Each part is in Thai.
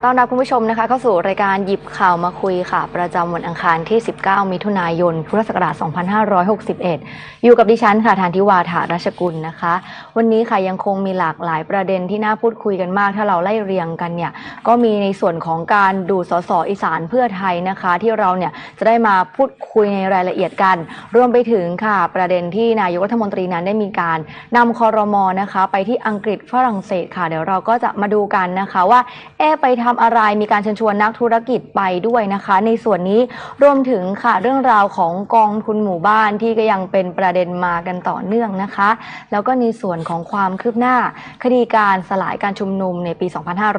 ต้อนรับคุณผู้ชมนะคะเข้าสู่รายการหยิบข่าวมาคุยค่ะประจำวันอังคารที่ 19 มิถุนายน พุทธศักราช 2561 อยู่กับดิฉันค่ะธานธิวาถาราชกุลนะคะ วันนี้ค่ะยังคงมีหลากหลายประเด็นที่น่าพูดคุยกันมากถ้าเราไล่เรียงกันเนี่ยก็มีในส่วนของการดูสสอีสานเพื่อไทยนะคะที่เราเนี่ยจะได้มาพูดคุยในรายละเอียดกันรวมไปถึงค่ะประเด็นที่นายกรัฐมนตรีนั้นได้มีการนำครม.นะคะไปที่อังกฤษฝรั่งเศสค่ะเดี๋ยวเราก็จะมาดูกันนะคะว่าไปทำอะไรมีการเชิญชวนนักธุรกิจไปด้วยนะคะในส่วนนี้รวมถึงค่ะเรื่องราวของกองทุนหมู่บ้านที่ก็ยังเป็นประเด็นมากันต่อเนื่องนะคะแล้วก็ในส่วนของความคืบหน้าคดีการสลายการชุมนุมในปี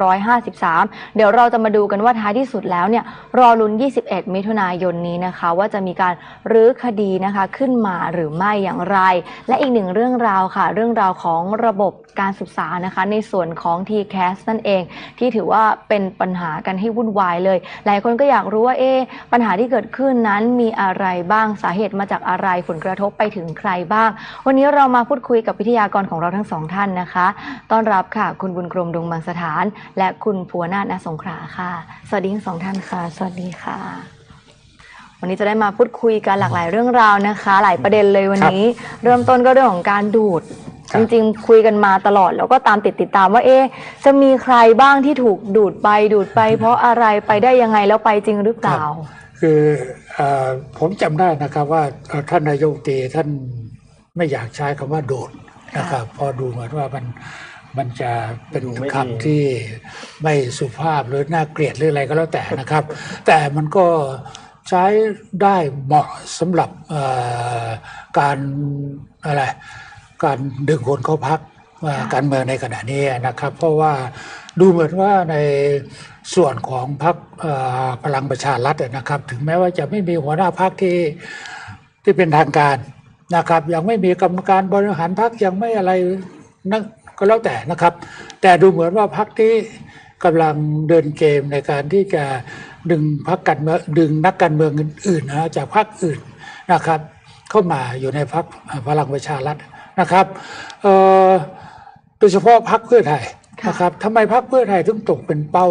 2553 เดี๋ยวเราจะมาดูกันว่าท้ายที่สุดแล้วเนี่ยรอลุ้น 21 มิถุนายนนี้นะคะว่าจะมีการรื้อคดีนะคะขึ้นมาหรือไม่อย่างไรและอีกหนึ่งเรื่องราวค่ะเรื่องราวของระบบการศึกษานะคะในส่วนของ TCAS นั่นเองที่ถือว่าเป็นปัญหากันให้วุ่นวายเลยหลายคนก็อยากรู้ว่าปัญหาที่เกิดขึ้นนั้นมีอะไรบ้างสาเหตุมาจากอะไรผลกระทบไปถึงใครบ้างวันนี้เรามาพูดคุยกับวิทยากรของเราทั้งสองท่านนะคะต้อนรับค่ะคุณบุญกรมดวงบางสถานและคุณภูวนาถ ณ สงขลาค่ะสวัสดีทั้งสองท่านค่ะสวัสดีค่ะวันนี้จะได้มาพูดคุยกันหลากหลายเรื่องราวนะคะหลายประเด็นเลยวันนี้เริ่มต้นก็เรื่องของการดูดจริงๆคุยกันมาตลอดแล้วก็ตามติดตามว่าจะมีใครบ้างที่ถูกดูดไปเพราะอะไรไปได้ยังไงแล้วไปจริงหรือเปล่าคือผมจำได้นะครับว่าท่านนายกตีท่านไม่อยากใช้คำว่าโดดนะครับพอดูเหมือนว่ามันจะเป็นคำที่ไม่สุภาพหรือน่าเกลียดหรืออะไรก็แล้วแต่นะครับแต่มันก็ใช้ได้เหมาะสำหรับการการดึงคนเข้าพักการเมืองในขณะนี้นะครับเพราะว่าดูเหมือนว่าในส่วนของพรรคพลังประชารัฐนะครับถึงแม้ว่าจะไม่มีหัวหน้าพรรคที่เป็นทางการนะครับยังไม่มีกรรมการบริหารพรรคยังไม่อะไรนั่นก็แล้วแต่นะครับแต่ดูเหมือนว่าพรรคที่กำลังเดินเกมในการที่จะดึงพรรคการเมืองดึงนักการเมืองอื่นๆนะจากพรรคอื่นนะครับเข้ามาอยู่ในพรรคพลังประชารัฐนะครับโดยเฉพาะพรรคเพื่อไทยนะครับทำไมพรรคเพื่อไทยถึงตกเป็นเป้า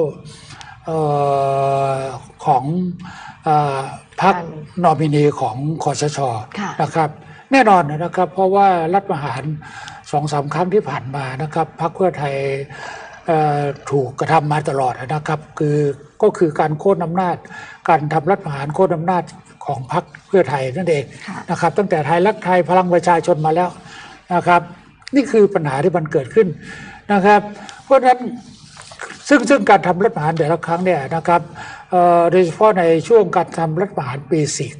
ของพรรคนอมินีของคสช.นะครับแน่นอนนะครับเพราะว่ารัฐประหาร 2-3 ครั้งที่ผ่านมานะครับพรรคเพื่อไทยถูกกระทำมาตลอดนะครับก็คือการโค่นอำนาจการทำรัฐประหารโค่นอำนาจของพรรคเพื่อไทยนั่นเองนะครับตั้งแต่ไทยรักไทยพลังประชาชนมาแล้วนะครับนี่คือปัญหาที่มันเกิดขึ้นนะครับเพราะฉะนั้นซึ่งการทำรัฐประหารแต่ละครั้งเนี่ยนะครับโดยเฉพาะในช่วงการทำรัฐประหารปี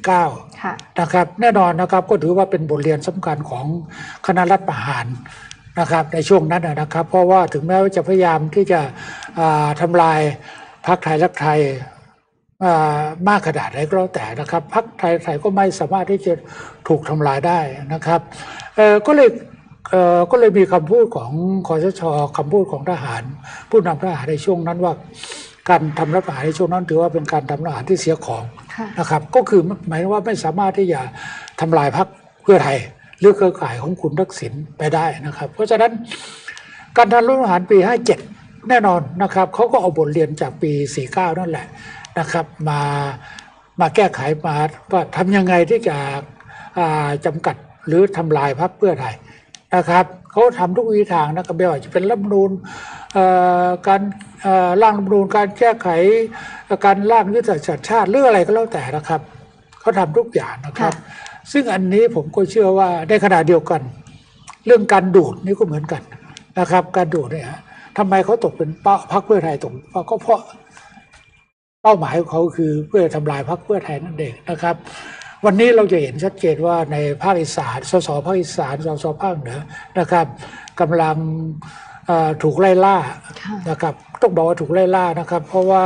49 นะครับแน่นอนนะครับก็ถือว่าเป็นบทเรียนสำคัญของคณะรัฐประหารนะครับในช่วงนั้นนะครับเพราะว่าถึงแม้ว่าจะพยายามที่จะทำลายพรรคไทยรักไทยมากขนาดไหนก็แล้วแต่นะครับพรรคไทยก็ไม่สามารถที่จะถูกทำลายได้นะครับก็เลยมีคำพูดของคสช.คำพูดของทหารผู้นำทหารในช่วงนั้นว่าการทำรัฐประหารในช่วงนั้นถือว่าเป็นการทำรัฐประหารที่เสียของนะครับก็คือหมายว่าไม่สามารถที่จะทำลายพรรคเพื่อไทยหรือเครือข่ายของคุณทักษิณไปได้นะครับเพราะฉะนั้นการทำรัฐประหารปี 57 แน่นอนนะครับเขาก็เอาบทเรียนจากปี 49 นั่นแหละนะครับมาแก้ไขมาว่าทำยังไงที่จะจำกัดหรือทำลายพรรคเพื่อไทยนะครับเขาทำทุกวิธีทางนะครับไม่ว่าจะเป็นรัฐธรรมนูญการร่างรัฐธรรมนูญการแก้ไขการร่างยุทธศาสตร์ชาติหรืออะไรก็แล้วแต่นะครับเขาทำทุกอย่างนะครับซึ่งอันนี้ผมก็เชื่อว่าในขณะเดียวกันเรื่องการดูดนี่ก็เหมือนกันนะครับการดูดเนี่ยทำไมเขาตกเป็นพรรคเพื่อไทยตกก็เพราะเป้าหมายของเขาคือเพื่อทำลายพรรคเพื่อไทยนั่นเองนะครับวันนี้เราจะเห็นชัดเจนว่าในภาคอีสานสสภาคอีสานสสภาคเหนือนะครับกำลังถูกไล่ล่านะครับต้องบอกว่าถูกไล่ล่านะครับเพราะว่า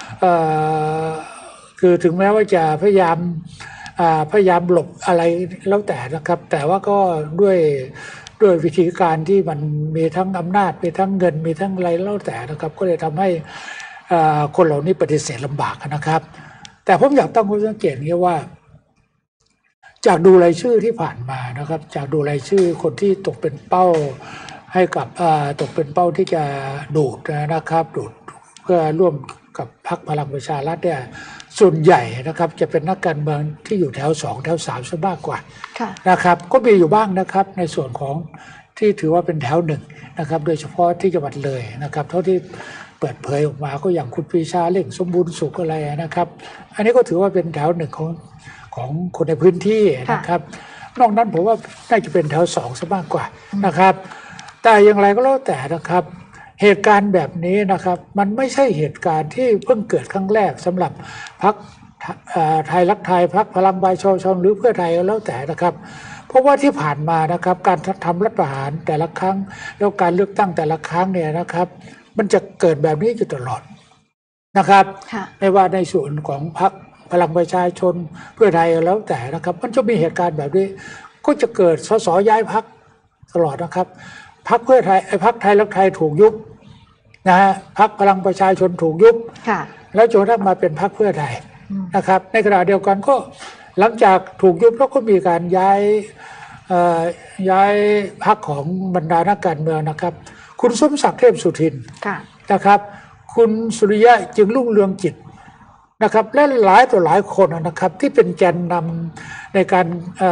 คือถึงแม้ว่าจะพยายามหลบอะไรแล้วแต่นะครับแต่ว่าก็ด้วยวิธีการที่มันมีทั้งอำนาจมีทั้งเงินมีทั้งอะไรแล้วแต่นะครับก็เลยทำให้คนเหล่านี้ปฏิเสธลำบากนะครับแต่ผมอยากตั้งข้อสังเกตนี้ว่าจากดูรายชื่อที่ผ่านมานะครับจากดูรายชื่อคนที่ตกเป็นเป้าให้กับตกเป็นเป้าที่จะดูดนะครับดูดพื่อร่วมกับพรรคพลังประชารัฐเนี่ยส่วนใหญ่นะครับจะเป็นนักการเมืองที่อยู่แถว2แถว3ซะมากกว่านะครับก็มีอยู่บ้างนะครับในส่วนของที่ถือว่าเป็นแถวหนึ่งนะครับโดยเฉพาะที่จังหวัดเลยนะครับเท่าที่เปิดเผยออกมาก็อย่างคุณปรีชาเล่งสมบูรณ์สุขอะไรนะครับ อันนี้ก็ถือว่าเป็นแถวหนึ่งของคนในพื้นที่นะครับนอกนั้นผมว่าน่าจะเป็นแถว2ซะมากกว่านะครับแต่อย่างไรก็แล้วแต่นะครับเหตุการณ์แบบนี้นะครับมันไม่ใช่เหตุการณ์ที่เพิ่งเกิดครั้งแรกสำหรับพรรคไทยรักไทยพรรคพลังประชาชนหรือเพื่อไทยก็แล้วแต่นะครับเพราะว่าที่ผ่านมานะครับการทำรัฐประหารแต่ละครั้งแล้วการเลือกตั้งแต่ละครั้งเนี่ยนะครับมันจะเกิดแบบนี้อยู่ตลอดนะครับไม่ว่าในส่วนของพรรคพลังประชาชนเพื่อไทยแล้วแต่นะครับมันจะมีเหตุการณ์แบบนี้ก็จะเกิดสสย้ายพรรคตลอดนะครับพรรคเพื่อไทยพรรคไทยรักไทยถูกยุบนะฮะพรรคพลังประชาชนถูกยุบแล้วจนกระทั่งมาเป็นพรรคเพื่อไทยนะครับในขณะเดียวกันก็หลังจากถูกยุบแล้วก็มีการย้ายพรรคของบรรดานักการเมืองนะครับคุณสมศักดิ์เทพสุทินนะครับคุณสุริยะจึงรุ่งเรืองกิจนะครับและหลายต่อหลายคนนะครับที่เป็นแกนนำในการ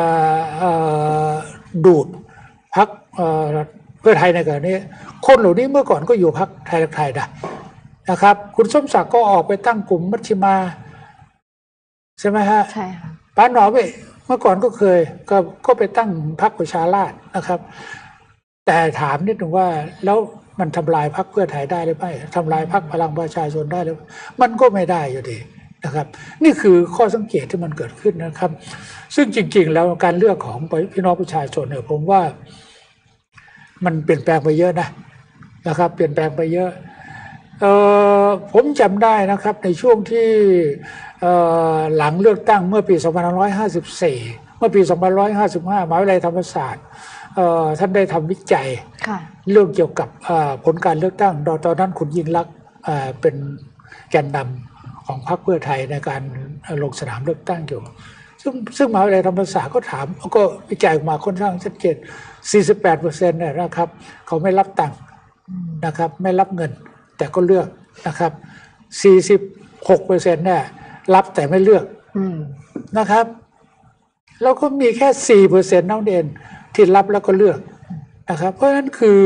ดูดพรรคเพื่อไทยในกรณีนี้คนเหล่านี้เมื่อก่อนก็อยู่พรรคไทยรักไทยนะครับคุณสมศักดิ์ก็ออกไปตั้งกลุ่มมัชฌิมาใช่ไหมฮะใช่ค่ะป้าหนอมเมื่อก่อนก็เคยก็ไปตั้งพรรคประชาราษฎร์นะครับแต่ถามนิดหนึ่งว่าแล้วมันทำลายพรรคเพื่อไทยได้หรือไม่ทำลายพรรคพลังประชาชนได้หรือมันก็ไม่ได้อยู่ดีนะครับนี่คือข้อสังเกตที่มันเกิดขึ้นนะครับซึ่งจริงๆแล้วการเลือกของพี่น้องประชาชนเนี่ยผมว่ามันเปลี่ยนแปลงไปเยอะนะครับเปลี่ยนแปลงไปเยอะผมจำได้นะครับในช่วงที่หลังเลือกตั้งเมื่อปี2554เมื่อปี2555มหาวิทยาลัยธรรมศาสตร์ท่านได้ทำวิจัยเรื่องเกี่ยวกับผลการเลือกตั้งตอนนั้นคุณยิ่งลักษณ์เป็นแกนนำของพรรคเพื่อไทยในการลงสนามเลือกตั้งอยู่ซึ่งมหาวิทยาลัยธรรมศาสตร์ก็ถามก็วิจัยออกมาค่อนข้างชัดเจน 48% นะครับเขาไม่รับตังค์นะครับไม่รับเงินแต่ก็เลือกนะครับ 46% เนี่ยรับแต่ไม่เลือกนะครับแล้วก็มีแค่ 4% เท่านั้นเองที่รับแล้วก็เลือกนะครับเพราะฉะนั้นคือ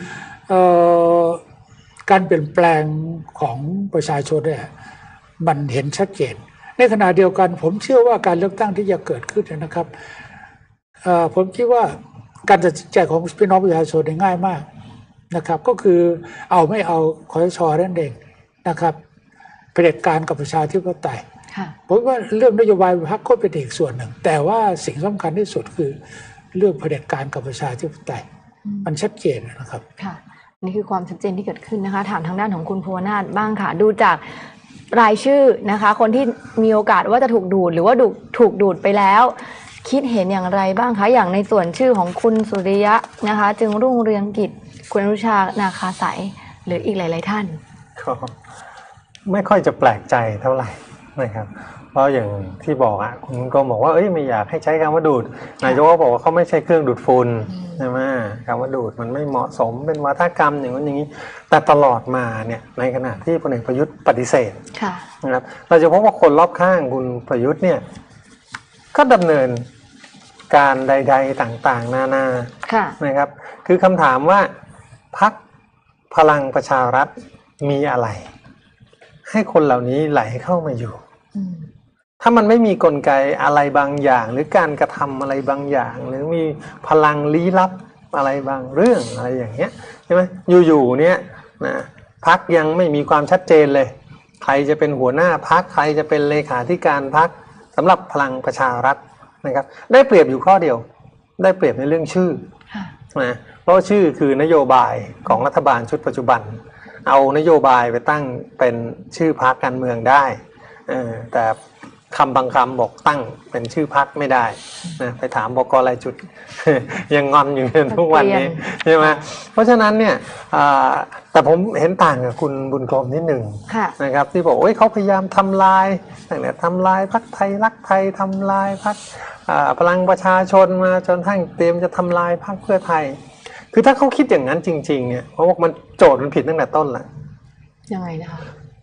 การเปลี่ยนแปลงของประชาชนเนี่ยมันเห็นชัดเจนในขณะเดียวกันผมเชื่อว่าการเลือกตั้งที่จะเกิดขึ้นนะครับผมคิดว่าการตัดสินใจของพี่น้องประชาชนง่ายมากนะครับก็คือเอาไม่เอาคสช.นั่นเองนะครับเผด็จการกับประชาธิปไตยผมว่าเรื่องนโยบายพรรคก็เป็นอีกส่วนหนึ่งแต่ว่าสิ่งสำคัญที่สุดคือเรื่องเผด็จการกับประชาธิปไตยมันชัดเจนนะครับค่ะนี่คือความชัดเจนที่เกิดขึ้นนะคะถามทางด้านของคุณภูวนาถบ้างค่ะดูจากรายชื่อนะคะคนที่มีโอกาสว่าจะถูกดูดหรือว่าถูกดูดไปแล้วคิดเห็นอย่างไรบ้างคะอย่างในส่วนชื่อของคุณสุริยะนะคะจึงรุ่งเรืองกิจคุณอนุชานาคาสายหรืออีกหลายๆท่านก็ไม่ค่อยจะแปลกใจเท่าไหร่นะครับเพราะอย่างที่บอกอ่ะคุณก็บอกว่าไม่อยากให้ใช้คำว่าดูดนายกก็บอกว่าเขาไม่ใช่เครื่องดูดฝุ่นใช่ไหมคำว่าดูดมันไม่เหมาะสมเป็นวาทกรรมอย่างนั้นอย่างนี้แต่ตลอดมาเนี่ยในขณะที่พลเอกประยุทธ์ปฏิเสธนะครับเราจะพบว่าคนรอบข้างคุณประยุทธ์เนี่ยก็ดำเนินการใดๆต่างๆนานานะครับคือคำถามว่าพรรคพลังประชารัฐมีอะไรให้คนเหล่านี้ไหลเข้ามาอยู่ถ้ามันไม่มีกลไกอะไรบางอย่างหรือการกระทำอะไรบางอย่างหรือมีพลังลี้ลับอะไรบางเรื่องอะไรอย่างเงี้ยใช่ไหมอยู่ๆเนี่ยนะพรรคยังไม่มีความชัดเจนเลยใครจะเป็นหัวหน้าพรรคใครจะเป็นเลขาธิการพรรคสำหรับพลังประชารัฐนะครับได้เปรียบอยู่ข้อเดียวได้เปรียบในเรื่องชื่อนะเพราะชื่อคือนโยบายของรัฐบาลชุดปัจจุบันเอานโยบายไปตั้งเป็นชื่อพรรคการเมืองได้แต่คำบางคำบอกตั้งเป็นชื่อพรรคไม่ได้นะไปถามบก.รายจุด ยังงอนอยู่ทุกวันนี้ใช่ไหมเพราะฉะนั้นเนี่ยแต่ผมเห็นต่างกับคุณบุญกรมนิดหนึ่งนะครับที่บอกเขาพยายามทำลายตั้งแต่ทำลายพรรคไทยรักไทยทำลายพรรคพลังประชาชนมาจนทั้งเตรียมจะทำลายพรรคเพื่อไทยคือถ้าเขาคิดอย่างนั้นจริงๆเนี่ยเพราะว่ามันโจทย์มันผิดตั้งแต่ต้นแหละยังไงนะคะ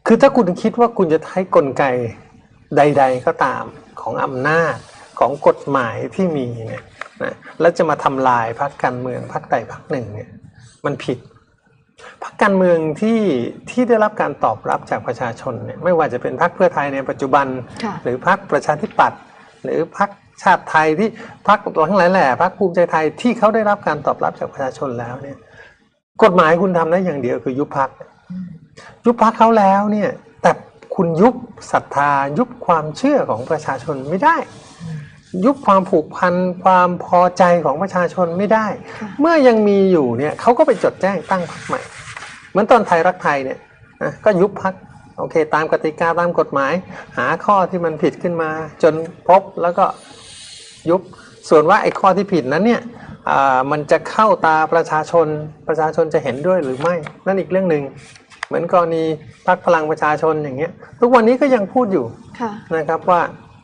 คือถ้าคุณคิดว่าคุณจะใช้กลไกใดๆก็ตามของอำนาจของกฎหมายที่มีเนี่ยนะแล้วจะมาทำลายพรรคการเมืองพรรคใดพรรคหนึ่งเนี่ยมันผิดพรรคการเมืองที่ได้รับการตอบรับจากประชาชนเนี่ยไม่ว่าจะเป็นพรรคเพื่อไทยในปัจจุบันหรือพรรคประชาธิปัตย์หรือพรรคชาติไทยที่พรรคทั้งหลายแหล่พรรคภูมิใจไทยที่เขาได้รับการตอบรับจากประชาชนแล้วเนี่ยกฎหมายคุณทำได้อย่างเดียวคือยุบพรรคเขาแล้วเนี่ยแต่คุณยุบศรัทธายุบความเชื่อของประชาชนไม่ได้ยุบความผูกพันความพอใจของประชาชนไม่ได้เมื่อยังมีอยู่เนี่ยเขาก็ไปจดแจ้งตั้งพรรคใหม่เหมือนตอนไทยรักไทยเนี่ยก็ยุบพรรคโอเคตามกติกาตามกฎหมายหาข้อที่มันผิดขึ้นมาจนพบแล้วก็ยุบส่วนว่าไอ้ข้อที่ผิดนั้นเนี่ยมันจะเข้าตาประชาชนจะเห็นด้วยหรือไม่นั่นอีกเรื่องหนึ่งเหมือนกรณีพรรคพลังประชาชนอย่างเงี้ยทุกวันนี้ก็ยังพูดอยู่นะครับว่า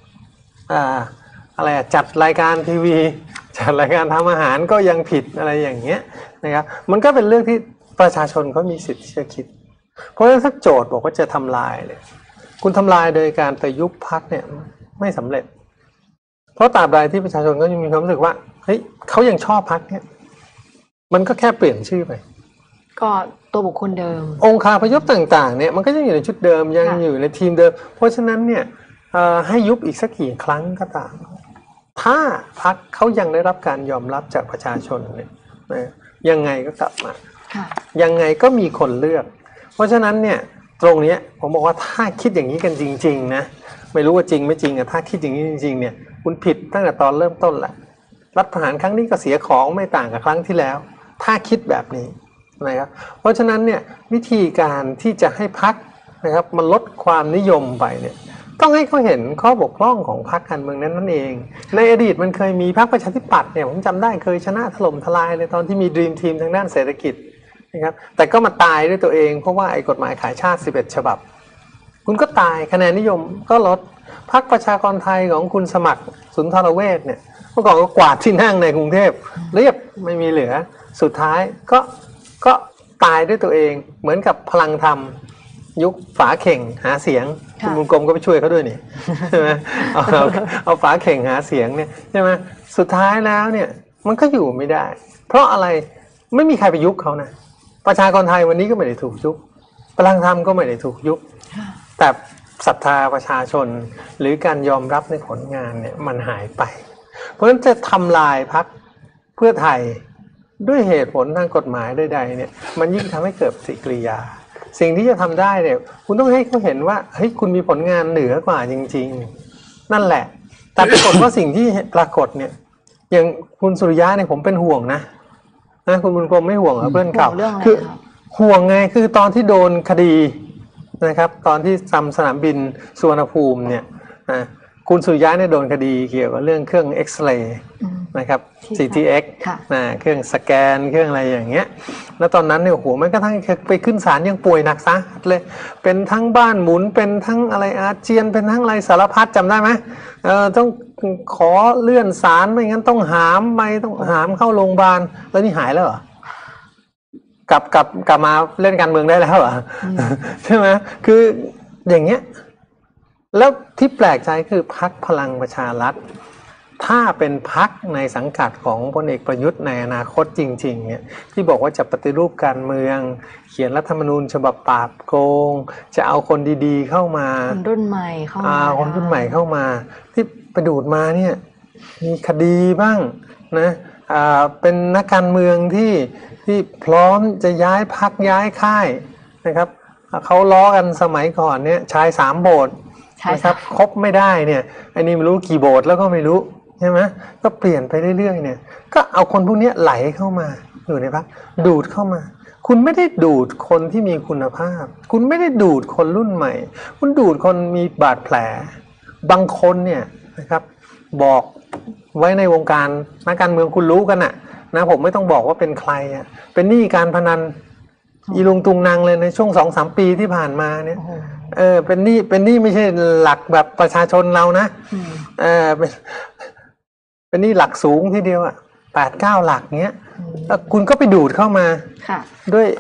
อะไรจัดรายการทีวีจัดรายการทำอาหารก็ยังผิดอะไรอย่างเงี้ยนะครับมันก็เป็นเรื่องที่ประชาชนเขามีสิทธิ์ที่จะคิดเพราะฉะนั้นถ้าโจทย์บอกว่าจะทำลายเลยคุณทำลายโดยการไปยุบพรรคเนี่ยไม่สำเร็จเพราะตราบใดที่ประชาชนก็ยังมีความรู้สึกว่าเฮ้ยเขายังชอบพรรคเนี่ยมันก็แค่เปลี่ยนชื่อไปก็ตัวบุคคลเดิมองค์คาพยพต่างๆเนี่ยมันก็ยังอยู่ในชุดเดิมยังอยู่ในทีมเดิมเพราะฉะนั้นเนี่ยให้ยุบอีกสักกี่ครั้งก็ตามถ้าพรรคเขายังได้รับการยอมรับจากประชาชนเนี่ยยังไงก็กลับมายังไงก็มีคนเลือกเพราะฉะนั้นเนี่ยตรงนี้ผมบอกว่าถ้าคิดอย่างนี้กันจริงๆนะไม่รู้ว่าจริงไม่จริงอะถ้าคิดอย่างนี้จริงๆเนี่ยคุณผิดตั้งแต่ตอนเริ่มต้นแหละรัฐประหารครั้งนี้ก็เสียของไม่ต่างกับครั้งที่แล้วถ้าคิดแบบนี้นะครับเพราะฉะนั้นเนี่ยวิธีการที่จะให้พรรคนะครับมันลดความนิยมไปเนี่ยต้องให้เขาเห็นข้อบกพร่องของพรรคการเมืองนั้นนั่นเองในอดีตมันเคยมีพรรคประชาธิปัตย์เนี่ยผมจำได้เคยชนะถล่มทลายเลยตอนที่มีดรีมทีมทางด้านเศรษฐกิจนะครับแต่ก็มาตายด้วยตัวเองเพราะว่าไอ้กฎหมายขายชาติ11ฉบับคุณก็ตายคะแนนนิยมก็ลดพรรคประชากรไทยของคุณสมัครสุนทรเวชเนี่ยเมื่อก่อนก็กวาดที่นั่งในกรุงเทพเรียบไม่มีเหลือสุดท้ายก็ตายด้วยตัวเองเหมือนกับพลังธรรมยุคฝาเข่งหาเสียงคุณบุญกรมก็ไปช่วยเขาด้วยนี่ใช่ไหมเอาฝาเข่งหาเสียงเนี่ยใช่ไหมสุดท้ายแล้วเนี่ยมันก็อยู่ไม่ได้เพราะอะไรไม่มีใครไปยุบเขานะประชากรไทยวันนี้ก็ไม่ได้ถูกยุบพลังธรรมก็ไม่ได้ถูกยุบแต่ศรัทธาประชาชนหรือการยอมรับในผลงานเนี่ยมันหายไปเพราะฉะนั้นจะทำลายพรรคเพื่อไทยด้วยเหตุผลทางกฎหมายใดๆเนี่ยมันยิ่งทำให้เกิดปฏิกิริยาสิ่งที่จะทำได้เนี่ยคุณต้องให้เขาเห็นว่าเฮ้ยคุณมีผลงานเหนือกว่าจริงๆนั่นแหละแต่ปรากฏว่าสิ่งที่ปรากฏเนี่ยอย่างคุณสุริยะเนี่ยผมเป็นห่วงนะคุณบุญกรมไม่ห่วงเหรอเพื่อนเก่าคือห่วงไงคือตอนที่โดนคดีนะครับตอนที่ทำสนามบินสุวรรณภูมิเนี่ยคุณสุริยะเนี่ยโดนคดีเกี่ยวกับเรื่องเครื่องเอ็กซเรย์นะครับ CTX เครื่องสแกนเครื่องอะไรอย่างเงี้ยแล้วตอนนั้นเนี่ยโหแม้กระทั่งไปขึ้นศาลยังป่วยหนักซะเลยเป็นทั้งบ้านหมุนเป็นทั้งอะไรอาเจียนเป็นทั้งอะไรสารพัดจำได้ไหมต้องขอเลื่อนศาลไม่งั้นต้องหามเข้าโรงพยาบาลแล้วนี่หายแล้วเหรอกลับมาเล่นการเมืองได้แล้วเหรอใช่ไหมคืออย่างเงี้ยแล้วที่แปลกใจคือพรรคพลังประชารัฐถ้าเป็นพรรคในสังกัดของพลเอกประยุทธ์ในอนาคตจริงๆเนี่ยที่บอกว่าจะปฏิรูปการเมืองเขียนรัฐธรรมนูญฉบับปราบโกงจะเอาคนดีๆเข้ามาคนรุ่นใหม่เข้ามาคนรุ่นใหม่เข้ามาที่ไปดูดมาเนี่ยมีคดีบ้างนะเป็นนักการเมืองที่พร้อมจะย้ายพรรคย้ายค่ายนะครับเขาล้อกันสมัยก่อนเนี่ยชาย3 โบสถ์นะครับครบไม่ได้เนี่ยอันนี้ไม่รู้กี่โบสถ์แล้วก็ไม่รู้ใช่ไหมก็เปลี่ยนไปเรื่อยๆเนี่ยก็เอาคนพวกนี้ไหลเข้ามาอยู่ในพรรคดูดเข้ามาคุณไม่ได้ดูดคนที่มีคุณภาพคุณไม่ได้ดูดคนรุ่นใหม่คุณดูดคนมีบาดแผลบางคนเนี่ยนะครับบอกไว้ในวงการนักการเมืองคุณรู้กันนะผมไม่ต้องบอกว่าเป็นใครเป็นหนี้การพนันอีลุงตุงนางเลยในช่วง 2-3 ปีที่ผ่านมาเนี่ยเป็นหนี้ไม่ใช่หลักแบบประชาชนเรานะเป็นหนี้หลักสูงทีเดียว8-9 หลักเงี้ยแล้วคุณก็ไปดูดเข้ามาด้วย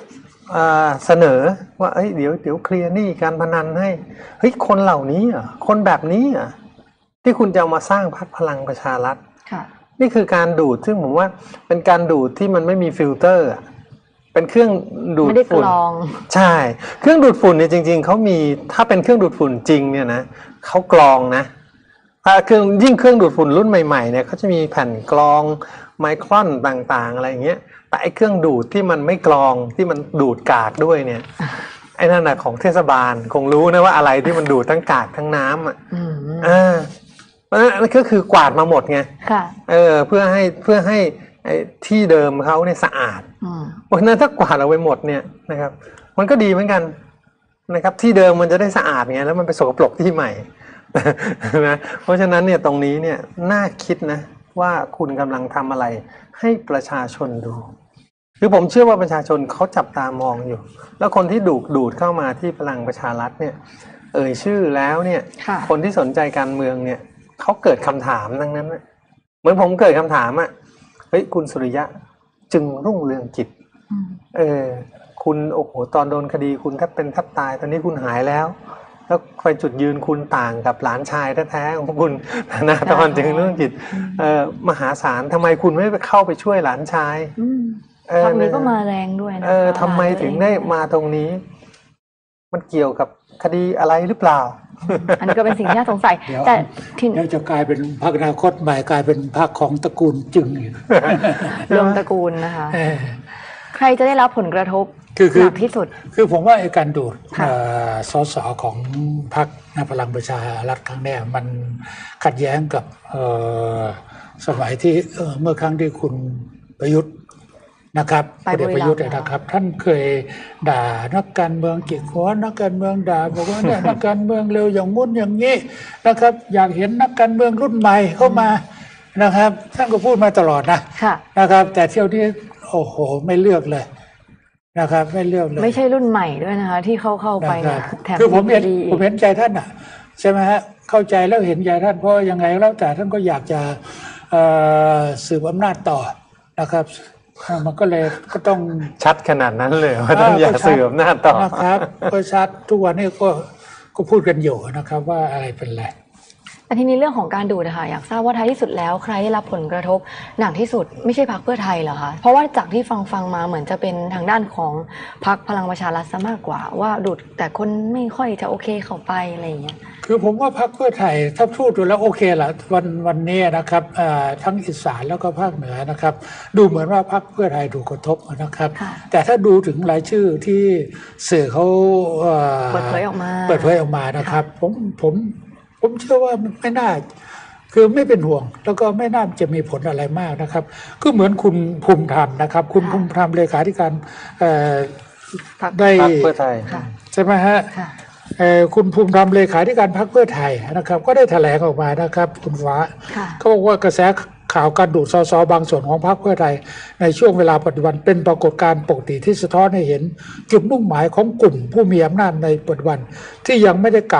เสนอว่าเดี๋ยวเคลียร์หนี้การพนันให้เฮ้ยคนเหล่านี้อ่ะคนแบบนี้อ่ะที่คุณจะเอามาสร้างพรรคพลังประชารัฐนี่คือการดูดซึ่งผมว่าเป็นการดูดที่มันไม่มีฟิลเตอร์เป็นเครื่องดูดฝุ่นใช่เครื่องดูดฝุ่นเนี่ยจริงๆเขามีถ้าเป็นเครื่องดูดฝุ่นจริงเนี่ยนะเขากรองนะเครื่องดูดฝุ่นรุ่นใหม่ๆเนี่ยเขาจะมีแผ่นกรองไมครอนต่างๆอะไรอย่างเงี้ยแต่ไอ้เครื่องดูดที่มันไม่กรองที่มันดูดกากด้วยเนี่ยไอ้นั่นน่ะของเทศบาลคงรู้นะว่าอะไรที่มันดูดทั้งกากทั้งน้ำเพราะฉะนั้นก็คือกวาดมาหมดไงเพื่อให้ที่เดิมเขาเนี่ยสะอาดเพราะฉะนั้นถ้ากวาดเอาไว้หมดเนี่ยนะครับมันก็ดีเหมือนกันนะครับที่เดิมมันจะได้สะอาดไงแล้วมันไปสกปรกที่ใหม่นะเพราะฉะนั้นเนี่ยตรงนี้เนี่ยน่าคิดนะว่าคุณกำลังทำอะไรให้ประชาชนดูคือผมเชื่อว่าประชาชนเขาจับตามองอยู่แล้วคนที่ดูดเข้ามาที่พลังประชารัฐเนี่ยชื่อแล้วเนี่ยคนที่สนใจการเมืองเนี่ยเขาเกิดคำถามทั้งนั้นเหมือนผมเกิดคำถามเฮ้ยคุณสุริยะจึงรุ่งเรืองกิจคุณโอ้โหตอนโดนคดีคุณแทบเป็นแทบตายตอนนี้คุณหายแล้วไฟจุดยืนคุณต่างกับหลานชายแท้ๆของคุณธนาธรจึงรุ่งเรืองกิจมหาศาลทำไมคุณไม่เข้าไปช่วยหลานชายครั้งนี้ก็มาแรงด้วยนะทำไมถึงได้มาตรงนี้มันเกี่ยวกับคดีอะไรหรือเปล่าอันนี้ก็เป็นสิ่งที่น่าสงสัยแต่เดี๋ยวจะกลายเป็นพรรคอนาคตใหม่กลายเป็นพรรคของตระกูลจึงรวมตระกูลนะคะใครจะได้รับผลกระทบหนักที่สุดคือผมว่าการดูดสสของพรรคพลังประชารัฐครั้งนี้มันขัดแย้งกับสมัยที่เมื่อครั้งที่คุณประยุทธ์นะครับพลเอกประยุทธ์นะครับท่านเคยด่านักการเมืองกีดขวางนักการเมืองด่าบอกว่าเนี่ยนักการเมืองเร็วอย่างงุ่นอย่างนี้นะครับอยากเห็นนักการเมืองรุ่นใหม่เข้ามานะครับท่านก็พูดมาตลอดนะครับแต่เที่ยวนี้โอ้โหไม่เลือกเลยนะครับไม่เลือกเลยไม่ใช่รุ่นใหม่ด้วยนะคะที่เข้าไปเนี่ยคือผมเห็นใจท่านใช่ไหมฮะเข้าใจแล้วเห็นใจท่านเพราะยังไงแล้วแต่ท่านก็อยากจะสืบอำนาจต่อนะครับมันก็เลยก็ต้องชัดขนาดนั้นเลยว่าท่านอยากสืบอำนาจต่อนะครับก็ชัดทุกวันนี้ก็พูดกันอยู่นะครับว่าอะไรเป็นไรแต่ทีนี้เรื่องของการดูดนะคะอยากทราบว่าท้ายที่สุดแล้วใครได้รับผลกระทบหนักที่สุดไม่ใช่พรรคเพื่อไทยเหรอคะเพราะว่าจากที่ฟังมาเหมือนจะเป็นทางด้านของพรรคพลังประชารัฐซะมากกว่าว่าดูดแต่คนไม่ค่อยจะโอเคเข้าไปอะไรอย่างเงี้ยคือผมว่าพรรคเพื่อไทยถ้าพูดดูแล้วโอเคแหละวันนี้นะครับทั้งอีสานแล้วก็ภาคเหนือนะครับดูเหมือนว่าพรรคเพื่อไทยถูกกระทบนะครับแต่ถ้าดูถึงรายชื่อที่สื่อเขาเปิดเผยออกมานะครับผมเชื่อว่าไม่น่าคือไม่เป็นห่วงแล้วก็ไม่น่าจะมีผลอะไรมากนะครับก็เหมือนคุณภูมิธรรมนะครับคุณภูมิธรรมเลขาธิการได้พรรคเพื่อไทยใช่ไหมฮะคุณภูมิธรรมเลขาธิการพรรคเพื่อไทยนะครับก็ได้แถลงออกมานะครับคุณฟ้าเขาบอกว่ากระแสข่าวการดูดสสบางส่วนของพรรคเพื่อไทยในช่วงเวลาปัจจุบันเป็นปรากฏการณ์ปกติที่สะท้อนให้เห็นจุดมุ่งหมายของกลุ่มผู้มีอำนาจในปัจจุบันที่ยังไม่ได้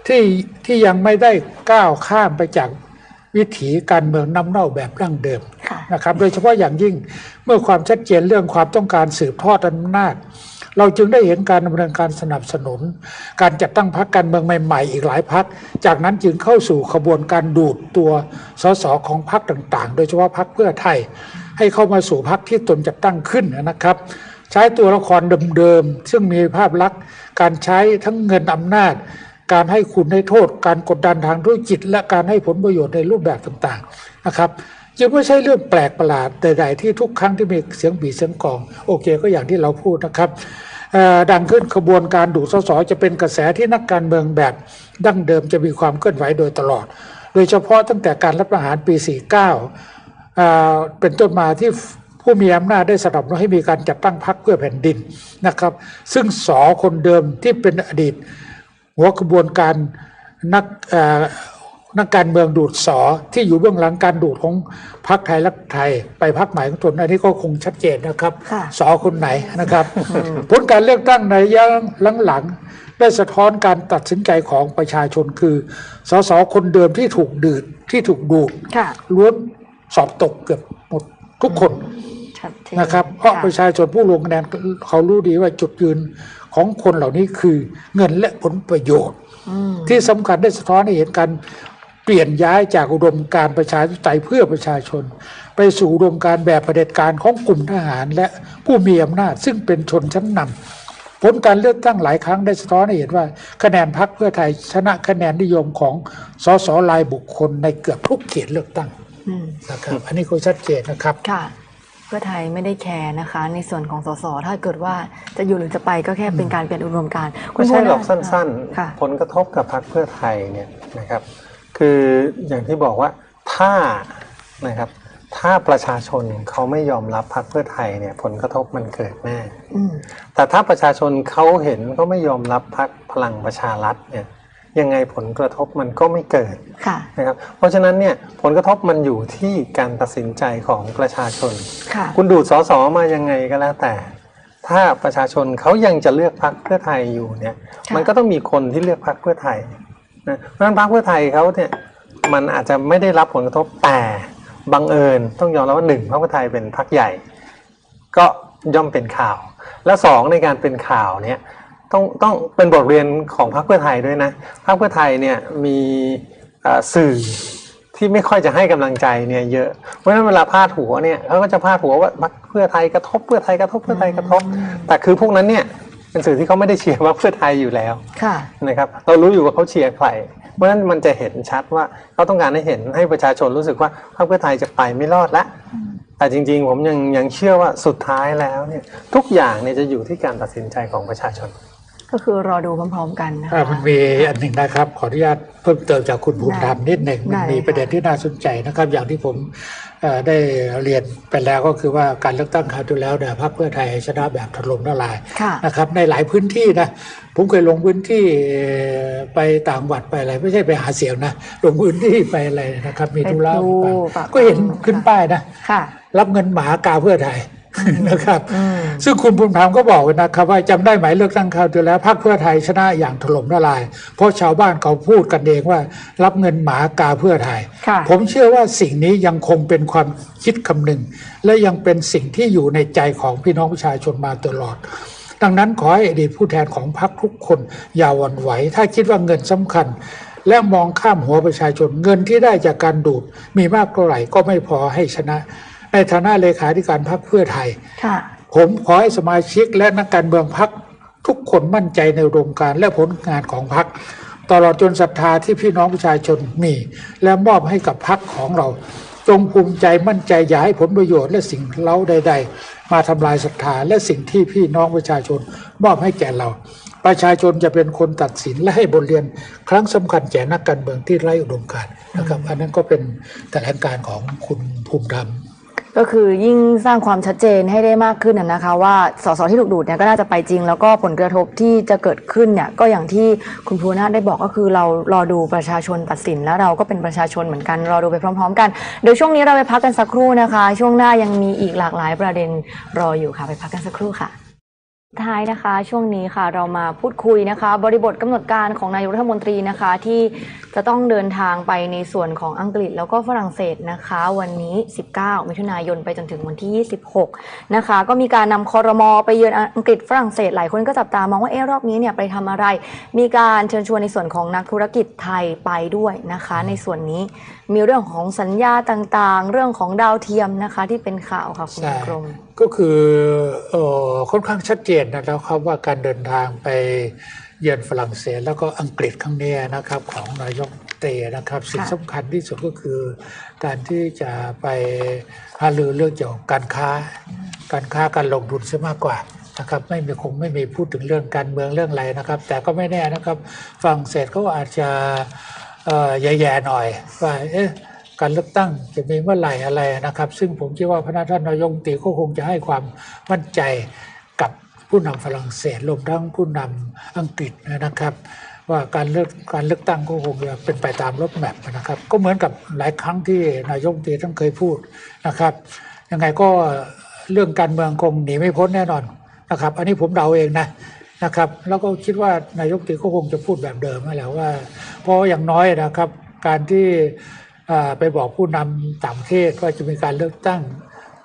ก้าวข้ามไปจากวิถีการเมืองน้ำเน่าแบบดั้งเดิมนะครับโดยเฉพาะอย่างยิ่งเมื่อความชัดเจนเรื่องความต้องการสืบทอดอำนาจเราจึงได้เห็นการดำเนินการสนับสนุนการจัดตั้งพรรคการเมืองใหม่ๆอีกหลายพรรคจากนั้นจึงเข้าสู่ขบวนการดูดตัวสสของพรรคต่างๆโดยเฉพาะพรรคเพื่อไทยให้เข้ามาสู่พรรคที่ตนจัดตั้งขึ้นนะครับใช้ตัวละครเดิมๆซึ่งมีภาพลักษณ์การใช้ทั้งเงินอำนาจการให้คุณให้โทษการกดดันทางธุรกิจและการให้ผลประโยชน์ในรูปแบบต่างๆนะครับจึงไม่ใช่เรื่องแปลกประหลาดใดๆที่ทุกครั้งที่มีเสียงบีเสียงกองโอเคก็อย่างที่เราพูดนะครับดังขึ้นขบวนการดูดสสจะเป็นกระแสที่นักการเมืองแบบดั้งเดิมจะมีความเคลื่อนไหวโดยตลอดโดยเฉพาะตั้งแต่การรัฐประหารปี 49เป็นต้นมาที่ผู้มีอำนาจได้สนับสนุนให้มีการจัดตั้งพรรคเพื่อแผ่นดินนะครับซึ่งสคนเดิมที่เป็นอดีตหัวขบวนการนักการเมืองดูดสอที่อยู่เบื้องหลังการดูดของพรรคไทยรักไทยไปพรรคใหม่ของตนอันนี้ก็คงชัดเจนนะครับสอคนไหนนะครับผลการเลือกตั้งในระยะหลังๆได้สะท้อนการตัดสินใจของประชาชนคือสสคนเดิมที่ถูกดูดล้วนสอบตกเกือบหมดทุกคนนะครับเพราะประชาชนผู้ลงคะแนนเขารู้ดีว่าจุดยืนของคนเหล่านี้คือเงินและผลประโยชน์ที่สำคัญได้สะท้อนให้เห็นการเปลี่ยนย้ายจากอุดมการณ์ประชาธิปไตยเพื่อประชาชนไปสู่อุดมการณ์แบบเผด็จการของกลุ่มทหารและผู้มีอำนาจซึ่งเป็นชนชั้นนำผลการเลือกตั้งหลายครั้งได้สะท้อนให้เห็นว่าคะแนนพรรคเพื่อไทยชนะคะแนนนิยมของสสรายบุคคลในเกือบทุกเขตเลือกตั้งนะครับอันนี้ก็ชัดเจนนะครับค่ะเพื่อไทยไม่ได้แคร์นะคะในส่วนของสสถ้าเกิดว่าจะอยู่หรือจะไปก็แค่เป็นการเปลี่ยนอุดมการณ์ไม่ใช่หรอกสั้นๆผลกระทบกับพรรคเพื่อไทยเนี่ยนะครับคืออย่างที่บอกว่าถ้านะครับถ้าประชาชนเขาไม่ยอมรับพรรคเพื่อไทยเนี่ยผลกระทบมันเกิดแน่แต่ถ้าประชาชนเขาเห็นเขาไม่ยอมรับพรรคพลังประชารัฐเนี่ยยังไงผลกระทบมันก็ไม่เกิดนะครับเพราะฉะนั้นเนี่ยผลกระทบมันอยู่ที่การตัดสินใจของประชาชนคุณดูดสสมายังไงก็แล้วแต่ถ้าประชาชนเขายังจะเลือกพรรคเพื่อไทยอยู่เนี่ยมันก็ต้องมีคนที่เลือกพรรคเพื่อไทยนะเพราะฉะนั้นพรรคเพื่อไทยเขาเนี่ยมันอาจจะไม่ได้รับผลกระทบแต่บังเอิญต้องยอมรับว่า1พรรคเพื่อไทยเป็นพรรคใหญ่ก็ย่อมเป็นข่าวและ2ในการเป็นข่าวเนี่ยต้องเป็นบทเรียนของพรรคเพื่อไทยด้วยนะพรรคเพื่อไทยเนี่ยมีสื่อที่ไม่ค่อยจะให้กำลังใจเนี่ยเยอะเพราะฉะนั้นเวลาพาดหัวเนี่ยเขาก็จะพาดหัวว่าพรรคเพื่อไทยกระทบเพื่อไทยกระทบเพื่อไทยกระทบแต่คือพวกนั้นเนี่ยเป็นสื่อที่เขาไม่ได้เชียร์พรรคเพื่อไทยอยู่แล้วนะครับเรารู้อยู่ว่าเขาเชียร์ใครเพราะฉะนั้นมันจะเห็นชัดว่าเขาต้องการให้ประชาชนรู้สึกว่าพรรคเพื่อไทยจะไปไม่รอดละแต่จริงๆผมยังเชื่อว่าสุดท้ายแล้วเนี่ยทุกอย่างเนี่ยจะอยู่ที่การตัดสินใจของประชาชนก็คือรอดูพร้อมๆกันนะคะมันมีอันหนึ่งนะครับขออนุญาตเพิ่มเติมจากคุณภูมิธรรมนิดหนึ่งมันมีประเด็นที่น่าสนใจนะครับอย่างที่ผมได้เรียนไปแล้วก็คือว่าการเลือกตั้งคราวที่แล้วเนี่ยพรรคเพื่อไทยชนะแบบถล่มทลายนะครับในหลายพื้นที่นะผมเคยลงพื้นที่ไปต่างจังหวัดไปอะไรไม่ใช่ไปหาเสียงนะลงพื้นที่ไปอะไรนะครับมีธุระก็เห็นขึ้นป้ายนะรับเงินหมากาเพื่อไทยนะครับซึ่งคุณภูมิธรรมก็บอกนะครับว่าจำได้ไหมเลือกตั้งคราวที่แล้วพรรคเพื่อไทยชนะอย่างถล่มทลายเพราะชาวบ้านเขาพูดกันเองว่ารับเงินหมากาเพื่อไทยผมเชื่อว่าสิ่งนี้ยังคงเป็นความคิดคำนึงและยังเป็นสิ่งที่อยู่ในใจของพี่น้องประชาชนมาตลอดดังนั้นขอให้อดีตผู้แทนของพรรคทุกคนอย่าหวั่นไหวถ้าคิดว่าเงินสำคัญและมองข้ามหัวประชาชนเงินที่ได้จากการดูดมีมากเท่าไหร่ก็ไม่พอให้ชนะในฐานะเลขาธิการพรรคเพื่อไทยผมขอให้สมาชิกและนักการเมืองพรรคทุกคนมั่นใจในอุดมการณ์และผลงานของพรรคตลอดจนศรัทธาที่พี่น้องประชาชนมีและมอบให้กับพรรคของเราจงภูมิใจมั่นใจอย่าให้ผลประโยชน์และสิ่งเล้าใดๆมาทำลายศรัทธาและสิ่งที่พี่น้องประชาชนมอบให้แก่เราประชาชนจะเป็นคนตัดสินและให้บทเรียนครั้งสำคัญแก่นักการเมืองที่ไร้อุดมการณ์นะครับอันนั้นก็เป็นแถลงการณ์ของคุณภูมิธรรมก็คือยิ่งสร้างความชัดเจนให้ได้มากขึ้นนะคะว่าสสที่ถูกดูดเนี่ยก็น่าจะไปจริงแล้วก็ผลกระทบที่จะเกิดขึ้นเนี่ยก็อย่างที่คุณภูนาถได้บอกก็คือเรารอดูประชาชนตัดสินแล้วเราก็เป็นประชาชนเหมือนกันรอดูไปพร้อมๆกันเดี๋ยวช่วงนี้เราไปพักกันสักครู่นะคะช่วงหน้ายังมีอีกหลากหลายประเด็นรออยู่ค่ะไปพักกันสักครู่ค่ะท้ายนะคะช่วงนี้ค่ะเรามาพูดคุยนะคะบริบทกำหนดการของนายกรัฐมนตรีนะคะที่จะต้องเดินทางไปในส่วนของอังกฤษแล้วก็ฝรั่งเศสนะคะวันนี้19มิถุนายนไปจนถึงวันที่26นะคะก็มีการนำครม.ไปเยือนอังกฤษฝรั่งเศสหลายคนก็จับตามองว่ารอบนี้เนี่ยไปทำอะไรมีการเชิญชวนในส่วนของนักธุรกิจไทยไปด้วยนะคะในส่วนนี้มีเรื่องของสัญญาต่างๆเรื่องของดาวเทียมนะคะที่เป็นข่าวค่ะคุณกรมก็คือค่อนข้างชัดเจนนะครับว่าการเดินทางไปเยือนฝรั่งเศสแล้วก็อังกฤษครั้งนี้นะครับของนายกเตนะครับสิ่งสำคัญที่สุดก็คือการที่จะไปหารือเรื่องเกี่ยวกับการค้าการลงทุนซะมากกว่านะครับไม่มีพูดถึงเรื่องการเมืองเรื่องอะไรนะครับแต่ก็ไม่แน่นะครับฝรั่งเศสเขาอาจจะแย่ๆหน่อยว่าการเลือกตั้งจะมีเมื่อไหร่อะไรนะครับซึ่งผมคิดว่าพระท่านนายกรัฐมนตรีก็คงจะให้ความมั่นใจกับผู้นำฝรั่งเศสรวมทั้งผู้นำอังกฤษนะครับว่าการเลือกตั้งก็คงจะเป็นไปตามรถแมพนะครับก็เหมือนกับหลายครั้งที่นายกรัฐมนตรีท่านเคยพูดนะครับยังไงก็เรื่องการเมืองคงหนีไม่พ้นแน่นอนนะครับอันนี้ผมเดาเองนะครับแล้วก็คิดว่านายกรัฐมนตรีก็คงจะพูดแบบเดิมนั่นแหละว่าเพราะอย่างน้อยนะครับการที่ไปบอกผู้นำต่างประเทศว่าจะมีการเลือกตั้ง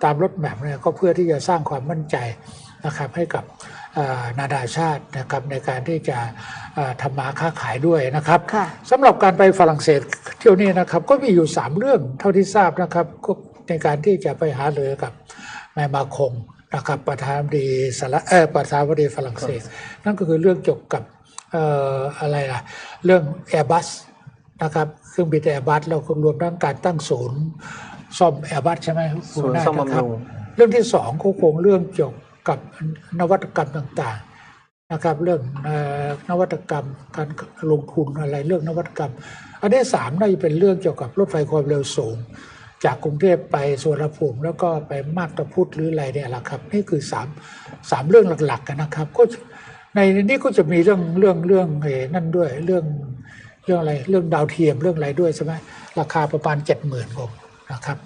ตามรถแมพเนี่ยก็เพื่อที่จะสร้างความมั่นใจนะครับให้กับนานาชาตินะครับในการที่จะทำมาค้าขายด้วยนะครับสำหรับการไปฝรั่งเศสเที่ยวนี้นะครับก็มีอยู่3เรื่องเท่าที่ทราบนะครับก็ในการที่จะไปหารือกับนายมาคงนะครับประธานาธิบดีฝรั่งเศสนั่นก็คือเรื่องเกี่ยวกับอะไรล่ะเรื่อง Airbus นะครับเครื่องบิน Airbus เราก็รวมทั้งการตั้งศูนย์ซ่อม Airbus ใช่ไหมศูนย์ซ่อมบำรุงเรื่องที่2ก็คงเรื่องเกี่ยวกับนวัตกรรมต่างๆนะครับเรื่องนวัตกรรมการลงทุนอะไรเรื่องนวัตกรรมอันที่3น่าจะเป็นเรื่องเกี่ยวกับรถไฟความเร็วสูงจากกรุงเทพไปสุวรรณภูมิแล้วก็ไปมาบตาพุธหรืออะไรเนี่ยแหละครับนี่คือ3เรื่องหลักๆกันนะครับก็ในนี้ก็จะมีเรื่องนั่นด้วยเรื่องอะไรเรื่องดาวเทียมเรื่องอะไรด้วยใช่ไหมราคาประมาณ 70,000 กว่านะครับ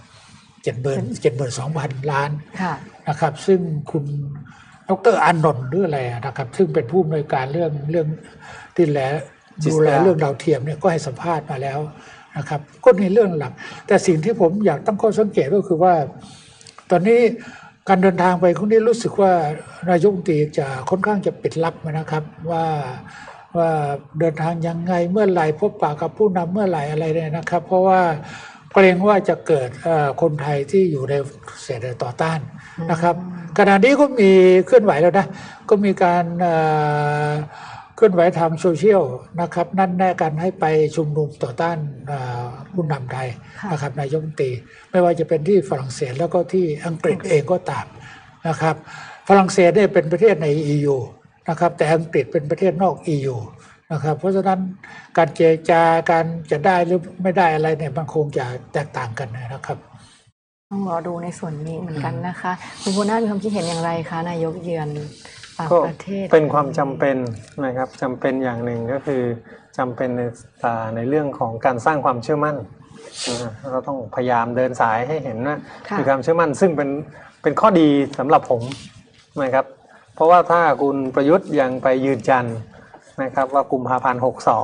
72,000 ล้านนะครับซึ่งคุณดร.อานนท์หรืออะไรนะครับซึ่งเป็นผู้อำนวยการเรื่องที่ดูแลเรื่องดาวเทียมเนี่ยก็ให้สัมภาษณ์มาแล้วนะครับก็ในเรื่องหลักแต่สิ่งที่ผมอยากตั้งข้อสังเกตก็คือว่าตอนนี้การเดินทางไปครั้งนี้รู้สึกว่านายกรัฐมนตรีจะค่อนข้างจะปิดลับนะครับว่าเดินทางยังไงเมื่อไหร่พบปะกับผู้นำเมื่อไหร่อะไรเนี่ยนะครับเพราะว่าเกรงว่าจะเกิดคนไทยที่อยู่ในเสรีต่อต้านนะครับขณะนี้ก็มีเคลื่อนไหวแล้วนะก็มีการเคลื่อนไหวทางโซเชียลนะครับนั่นแน่กันให้ไปชุมนุมต่อต้านผู้นำไทยนะครับนายกรัฐมนตรีไม่ว่าจะเป็นที่ฝรั่งเศสแล้วก็ที่อังกฤษเองก็ตามนะครับฝรั่งเศสเนี่ยเป็นประเทศใน EU นะครับแต่อังกฤษเป็นประเทศนอก EU นะครับเพราะฉะนั้นการเจรจาการจะได้หรือไม่ได้อะไรเนี่ยมันคงจะแตกต่างกันนะครับต้องรอดูในส่วนนี้เหมือนกันนะคะคุณหัวหน้ามีความคิดเห็นอย่างไรคะนายกเยือนประเทศเป็นความจำเป็นนะครับจำเป็นอย่างหนึ่งก็คือจำเป็นในเรื่องของการสร้างความเชื่อมั่นเราต้องพยายามเดินสายให้เห็นว่ามีความเชื่อมั่นซึ่งเป็นข้อดีสำหรับผมนะครับเพราะว่าถ้าคุณประยุทธ์ยังไปยืนยันนะครับว่ากุมภาพันธ์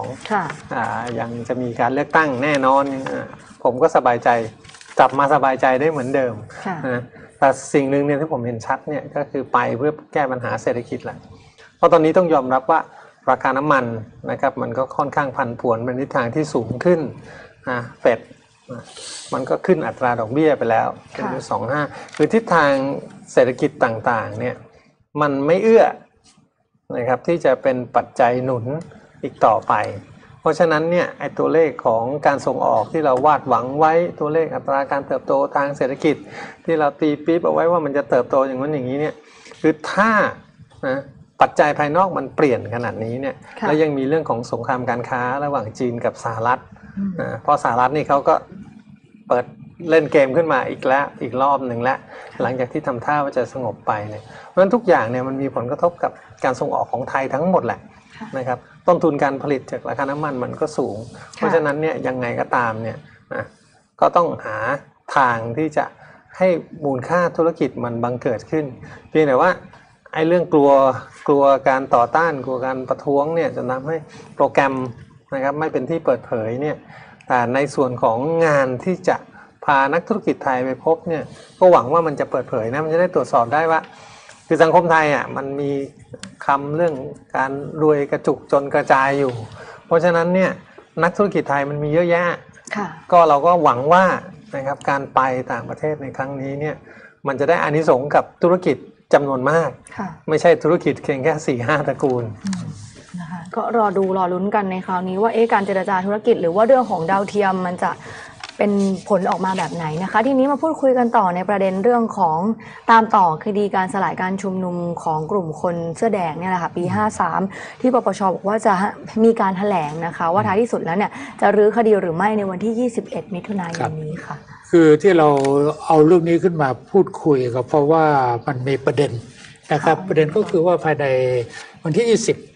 62ยังจะมีการเลือกตั้งแน่นอนผมก็สบายใจกลับมาสบายใจได้เหมือนเดิมนะแต่สิ่งหนึ่งเนี่ยที่ผมเห็นชัดเนี่ยก็คือไปเพื่อแก้ปัญหาเศรษฐกิจแหละเพราะตอนนี้ต้องยอมรับว่าราคาน้ำมันนะครับมันก็ค่อนข้างผันผวนเป็นทิศทางที่สูงขึ้นเฟดมันก็ขึ้นอัตราดอกเบี้ยไปแล้วเป็น2.5คือทิศทางเศรษฐกิจต่างๆเนี่ยมันไม่เอื้อนะครับที่จะเป็นปัจจัยหนุนอีกต่อไปเพราะฉะนั้นเนี่ยไอ้ตัวเลขของการส่งออกที่เราวาดหวังไว้ตัวเลขอัตราการเติบโตทางเศรษฐกิจที่เราตีปี๊บเอาไว้ว่ามันจะเติบโตอย่างนั้นอย่างนี้เนี่ยคือถ้าปัจจัยภายนอกมันเปลี่ยนขนาดนี้เนี่ยแล้วยังมีเรื่องของสงครามการค้าระหว่างจีนกับสหรัฐเพราะสหรัฐนี่เขาก็เปิดเล่นเกมขึ้นมาอีกรอบหนึ่งแล้วหลังจากที่ทำท่าว่าจะสงบไปเนี่ยเพราะฉะนั้นทุกอย่างเนี่ยมันมีผลกระทบกับการส่งออกของไทยทั้งหมดแหละนะครับต้นทุนการผลิตจากราคาน้ำมันมันก็สูงเพราะฉะนั้นเนี่ยยังไงก็ตามเนี่ยก็ต้องหาทางที่จะให้มูลค่าธุรกิจมันบังเกิดขึ้นเพียงแต่ว่าไอ้เรื่องกลัวการต่อต้านกลัวการประท้วงเนี่ยจะทำให้โปรแกรมนะครับไม่เป็นที่เปิดเผยเนี่ยแต่ในส่วนของงานที่จะพานักธุรกิจไทยไปพบเนี่ยก็หวังว่ามันจะเปิดเผยนะมันจะได้ตรวจสอบได้ว่าคือสังคมไทยมันมีคำเรื่องการรวยกระจุกจนกระจายอยู่เพราะฉะนั้นเนี่ยนักธุรกิจไทยมันมีเยอะแยะก็เราก็หวังว่านะครับการไปต่างประเทศในครั้งนี้เนี่ยมันจะได้อานิสงส์กับธุรกิจจำนวนมากไม่ใช่ธุรกิจเพียงแค่ 4-5 ตระกูลนะคะก็รอลุ้นกันในคราวนี้ว่าการเจรจาธุรกิจหรือว่าเรื่องของดาวเทียมมันจะเป็นผลออกมาแบบไหนนะคะทีนี้มาพูดคุยกันต่อในประเด็นเรื่องของตามต่อคดีการสลายการชุมนุมของกลุ่มคนเสื้อแดงเนี่ยแหละค่ะปี53ที่ปปช.บอกว่าจะมีการแถลงนะคะว่าท้ายที่สุดแล้วเนี่ยจะรื้อคดีหรือไม่ในวันที่21 มิถุนายนนี้ค่ะคือที่เราเอาเรื่องนี้ขึ้นมาพูดคุยก็เพราะว่ามันมีประเด็นนะครับประเด็นก็คือว่าภายในวันที่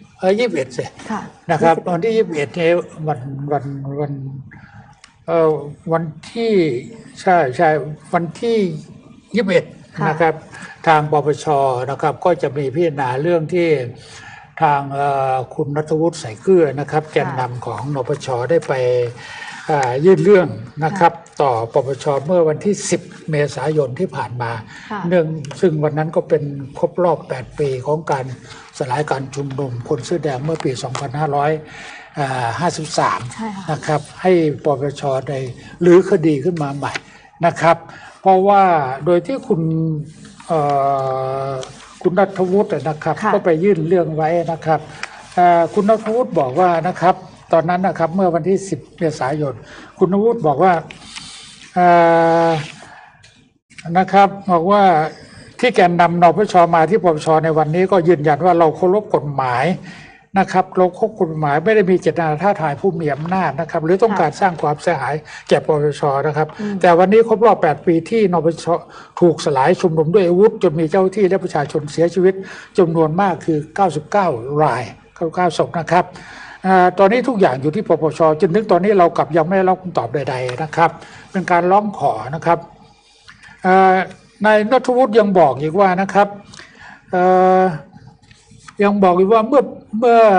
21สินะครับวันที่21เนี่ยวันที่ใช่วันที่21นะครับทางปปช.นะครับก็จะมีพิจารณาเรื่องที่ทางคุณณัฐวุฒิ สายเกลือนะครับแกนนำของนปช.ได้ไปยื่นเรื่องนะครับต่อปปชเมื่อวันที่ 10 เมษายนที่ผ่านมาซึ่งวันนั้นก็เป็นครบรอบ 8 ปีของการสลายการชุมนุมคนเสื้อแดงเมื่อปี 2553 นะครับให้ปปชได้รื้อคดีขึ้นมาใหม่นะครับเพราะว่าโดยที่คุณณัฐวุฒินะครับก็ไปยื่นเรื่องไว้นะครับคุณณัฐวุฒิบอกว่านะครับตอนนั้นนะครับเมื่อวันที่ 10 เมษายนคุณณัฐวุฒิบอกว่านะครับบอกว่าที่แกนนำนปชมาที่ปปชในวันนี้ก็ยืนยันว่าเราเคารพกฎหมายนะครับเราเคารพกฎหมายไม่ได้มีเจตนาท้าทายผู้มีอำนาจนะครับหรือต้องการสร้างความเสียหายแก่ปปชนะครับแต่วันนี้ครบรอบ 8 ปีที่นปชถูกสลายชุมนุมด้วยอาวุธจนมีเจ้าหน้าที่และประชาชนเสียชีวิตจำนวนมากคือ 99 ราย 99 ศพนะครับตอนนี้ทุกอย่างอยู่ที่ปปชจนถึงตอนนี้เรากลับยังไม่ได้รับคำตอบใดๆนะครับเป็นการร้องขอนะครับนายณัฐวุฒิยังบอกอีกว่านะครับยังบอกอีกว่าเมื่อ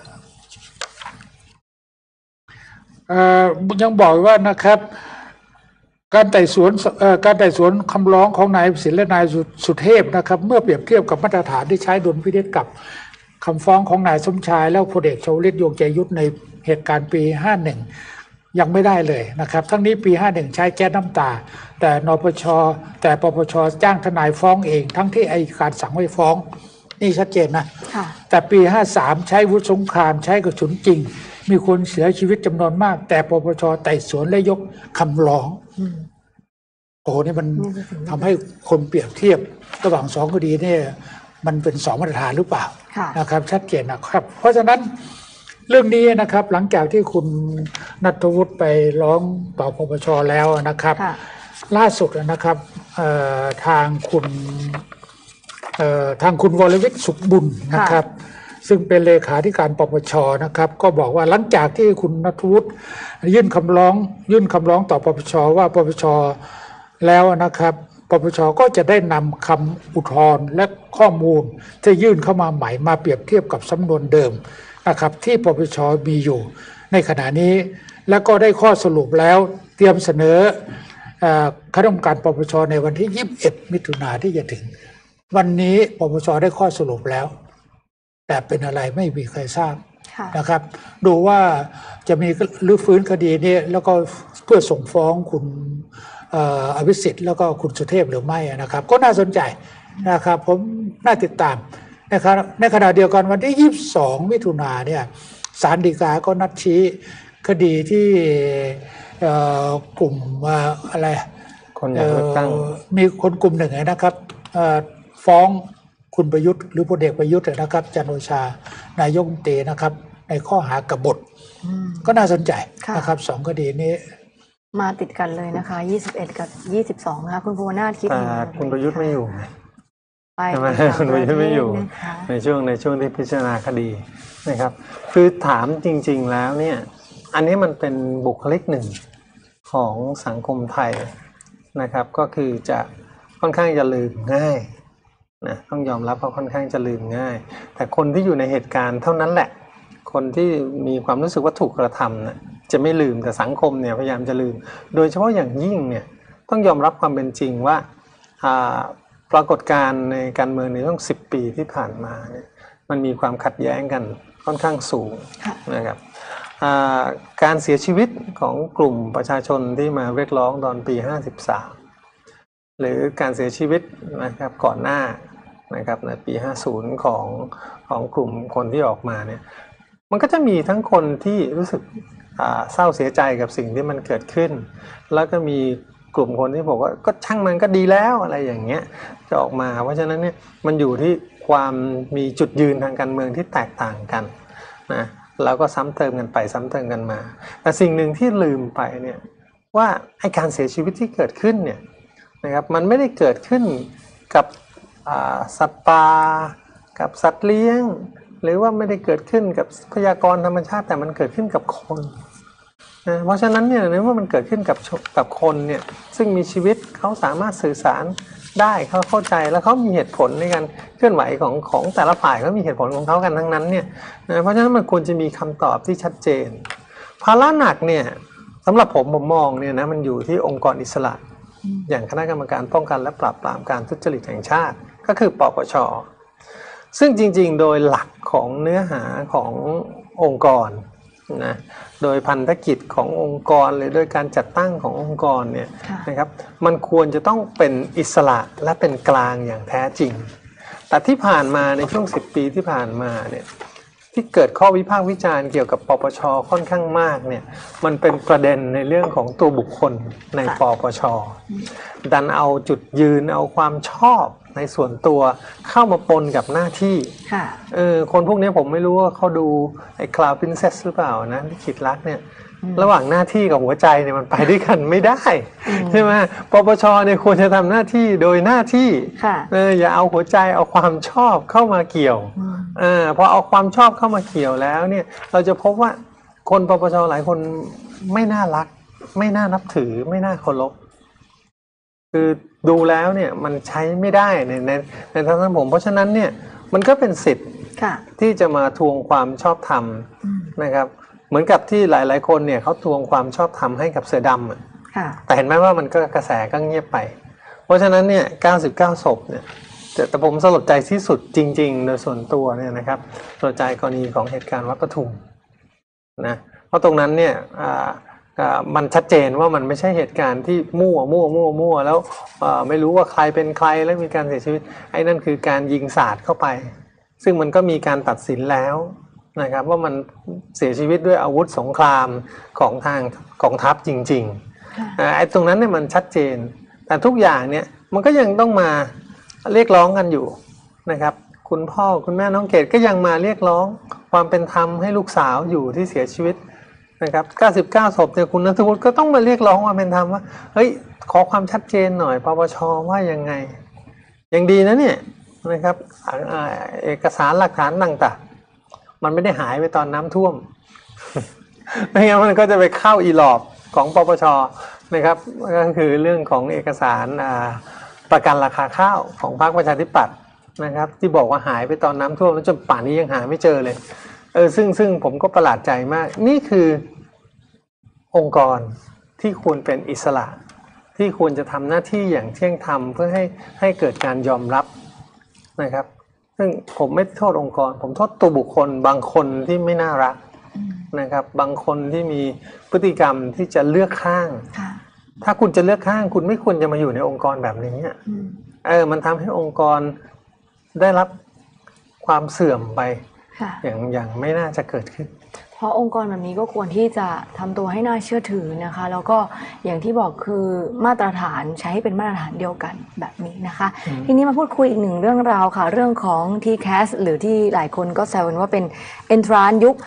ยังบอกว่านะครับการไต่สวนคำร้องของนายศิลป์และนายสุเทพนะครับเมื่อเปรียบเทียบกับมาตรฐานที่ใช้ดุลพินิจกับคำฟ้องของนายสมชายและพลเอกชวลิต ยงใจยุทธในเหตุการณ์ปี 51ยังไม่ได้เลยนะครับทั้งนี้ปี 51ใช้แก๊สน้ำตาแต่ปปชจ้างทนายฟ้องเองทั้งที่อัยการสั่งไม่ฟ้องนี่ชัดเจนนะแต่ปี 53ใช้อาวุธสงครามใช้กระสุนจริงมีคนเสียชีวิตจำนวนมากแต่ปปชไต่สวนและยกคำร้องโอ้นี่มันทำให้คนเปรียบเทียบระหว่าง2 คดีเนี่ยมันเป็น2 มาตรฐานหรือเปล่านะครับชัดเจนนะครับเพราะฉะนั้นเรื่องนี้นะครับหลังจากที่คุณณัฐวุฒิไปร้องต่อปปชแล้วนะครับล่าสุดนะครับทางคุณวรวิทย์สุขบุญนะครับซึ่งเป็นเลขาธิการปปชนะครับก็บอกว่าหลังจากที่คุณณัฐวุฒิยื่นคำร้องต่อปปชว่าปปชแล้วนะครับปปชก็จะได้นำคำอุทธรณ์และข้อมูลที่ยื่นเข้ามาใหม่มาเปรียบเทียบกับสำนวนเดิมนะครับที่ปปชมีอยู่ในขณะนี้และก็ได้ข้อสรุปแล้วเตรียมเสนอคณะกรรมการปปชในวันที่ 21 มิถุนายนที่จะถึงวันนี้ปปชได้ข้อสรุปแล้วแต่เป็นอะไรไม่มีใครทราบนะครับดูว่าจะมีรื้อฟื้นคดีนี้แล้วก็เพื่อส่งฟ้องคุณอภิสิทธิ์แล้วก็คุณสุเทพหรือไม่นะครับก็น่าสนใจนะครับผมน่าติดตามนะครับในขณะเดียวกันวันที่ 22 มิถุนายนเนี่ยศาลฎีกาก็นัดชี้คดีที่กลุ่มอะไรคนอยากเลือกตั้งมีคนกลุ่มหนึ่งนะครับฟ้องคุณประยุทธ์หรือพลเอกประยุทธ์นะครับจันทร์โอชานายกรัฐมนตรีนะครับในข้อหากบฏก็น่าสนใจนะครับ2 คดีนี้มาติดกันเลยนะคะ21 กับ 22นะคะคุณภูวนาถคิดคุณประยุทธ์ไม่อยู่ใช่ไหมคุณประยุทธ์ไม่อยู่ในช่วงที่พิจารณาคดีนะครับคือถามจริงๆแล้วเนี่ยอันนี้มันเป็นบุคลิกหนึ่งของสังคมไทยนะครับก็คือจะค่อนข้างจะลืมง่ายนะต้องยอมรับว่าค่อนข้างจะลืมง่ายแต่คนที่อยู่ในเหตุการณ์เท่านั้นแหละคนที่มีความรู้สึกว่าถูกกระทำนะจะไม่ลืมแต่สังคมเนี่ยพยายามจะลืมโดยเฉพาะอย่างยิ่งเนี่ยต้องยอมรับความเป็นจริงว่าปรากฏการณ์ในการเมืองในช่วง10 ปีที่ผ่านมาเนี่ยมันมีความขัดแย้งกันค่อนข้างสูงนะครับการเสียชีวิตของกลุ่มประชาชนที่มาเรียกร้องตอนปี 53หรือการเสียชีวิตนะครับก่อนหน้านะครับในปี 50ของกลุ่มคนที่ออกมาเนี่ยมันก็จะมีทั้งคนที่รู้สึกเศร้าเสียใจกับสิ่งที่มันเกิดขึ้นแล้วก็มีกลุ่มคนที่บอกว่าก็ช่างมันก็ดีแล้วอะไรอย่างเงี้ยจะออกมาเพราะฉะนั้นเนี่ยมันอยู่ที่ความมีจุดยืนทางการเมืองที่แตกต่างกันนะแล้วก็ซ้ำเติมกันไปซ้ำเติมกันมาแต่สิ่งหนึ่งที่ลืมไปเนี่ยว่าไอ้การเสียชีวิตที่เกิดขึ้นเนี่ยนะครับมันไม่ได้เกิดขึ้นกับสัตว์ป่ากับสัตว์เลี้ยงหรือว่าไม่ได้เกิดขึ้นกับทรัพยากรธรรมชาติแต่มันเกิดขึ้นกับคนนะเพราะฉะนั้นเนี่ยในเมื่อมันเกิดขึ้นกับคนเนี่ยซึ่งมีชีวิตเขาสามารถสื่อสารได้เขาเข้าใจแล้วเขามีเหตุผลในการเคลื่อนไหวของแต่ละฝ่ายเขามีเหตุผลของเขากันทั้งนั้นเนี่ยนะเพราะฉะนั้นมันควรจะมีคำตอบที่ชัดเจนภาระหนักเนี่ยสำหรับผมมองเนี่ยนะมันอยู่ที่องค์กรอิสระอย่างคณะกรรมการป้องกันและปราบปรามการทุจริตแห่งชาติก็คือปปช.ซึ่งจริงๆโดยหลักของเนื้อหาขององค์กรนะโดยพันธกิจขององค์กรหรือโดยการจัดตั้งขององค์กรเนี่ยนะครับมันควรจะต้องเป็นอิสระและเป็นกลางอย่างแท้จริงแต่ที่ผ่านมาในช่วง10 ปีที่ผ่านมาเนี่ยที่เกิดข้อวิพากษ์วิจารณ์เกี่ยวกับปปช.ค่อนข้างมากเนี่ยมันเป็นประเด็นในเรื่องของตัวบุคคลในปปช.ดันเอาจุดยืนเอาความชอบในส่วนตัวเข้ามาปนกับหน้าที่คนพวกนี้ผมไม่รู้ว่าเขาดูไอ้ Cloud Princess หรือเปล่านะลิขิตรักเนี่ยระหว่างหน้าที่กับหัวใจเนี่ยมันไปด้วยกันไม่ได้ใช่ไหมปปช.เนี่ยควรจะทำหน้าที่โดยหน้าที่อย่าเอาหัวใจเอาความชอบเข้ามาเกี่ยวพอเอาความชอบเข้ามาเกี่ยวแล้วเนี่ยเราจะพบว่าคนปปช.หลายคนไม่น่ารักไม่น่านับถือไม่น่าเคารพคือดูแล้วเนี่ยมันใช้ไม่ได้ในทางสังคมเพราะฉะนั้นเนี่ยมันก็เป็นสิทธิ์ที่จะมาทวงความชอบธรรมนะครับเหมือนกับที่หลายๆคนเนี่ยเขาทวงความชอบธรรมให้กับเสือดำแต่เห็นไหมว่ามันก็กระแสก็เงียบไปเพราะฉะนั้นเนี่ย99 ศพเนี่ยแต่ผมสลดใจที่สุดจริงๆโดยส่วนตัวเนี่ยนะครับสลดใจกรณีของเหตุการณ์วัดปทุมนะเพราะตรงนั้นเนี่ยมันชัดเจนว่ามันไม่ใช่เหตุการณ์ที่มั่วแล้วไม่รู้ว่าใครเป็นใครแล้วมีการเสียชีวิตไอ้นั่นคือการยิงสาดเข้าไปซึ่งมันก็มีการตัดสินแล้วนะครับว่ามันเสียชีวิตด้วยอาวุธสงครามของทางกองทัพจริงๆไอ้ตรงนั้นเนี่ยมันชัดเจนแต่ทุกอย่างเนี่ยมันก็ยังต้องมาเรียกร้องกันอยู่นะครับคุณพ่อคุณแม่น้องเกดก็ยังมาเรียกร้องความเป็นธรรมให้ลูกสาวอยู่ที่เสียชีวิตนะครับ99 ศพเนี่ยคุณณัฐวุฒิก็ต้องมาเรียกร้องความเป็นธรรมว่าเฮ้ยขอความชัดเจนหน่อยปปช.ว่ายังไงยังดีนะเนี่ยนะครับเอกสารหลักฐานต่างๆมันไม่ได้หายไปตอนน้ำท่วมไม่งั้นมันก็จะไปเข้าอีหลอบของปปช.นะครับก็คือเรื่องของเอกสารประกันราคาข้าวของพรรคประชาธิปัตย์นะครับที่บอกว่าหายไปตอนน้ำท่วมแล้วจนป่านนี้ยังหาไม่เจอเลยซึ่งผมก็ประหลาดใจมากนี่คือองค์กรที่ควรเป็นอิสระที่ควรจะทำหน้าที่อย่างเที่ยงธรรมเพื่อให้เกิดการยอมรับนะครับซึ่งผมไม่โทษองค์กรผมโทษตัวบุคคลบางคนที่ไม่น่ารักนะครับบางคนที่มีพฤติกรรมที่จะเลือกข้างถ้าคุณจะเลือกข้างคุณไม่ควรจะมาอยู่ในองค์กรแบบนี้มันทำให้องค์กรได้รับความเสื่อมไปอย่างไม่น่าจะเกิดขึ้นเพราะองค์กรแบบนี้ก็ควรที่จะทำตัวให้น่าเชื่อถือนะคะแล้วก็อย่างที่บอกคือมาตรฐานใช้ให้เป็นมาตรฐานเดียวกันแบบนี้นะคะทีนี้มาพูดคุยอีกหนึ่งเรื่องราวค่ะเรื่องของ TCAS หรือที่หลายคนก็แซวกันว่าเป็น Entrance ยุค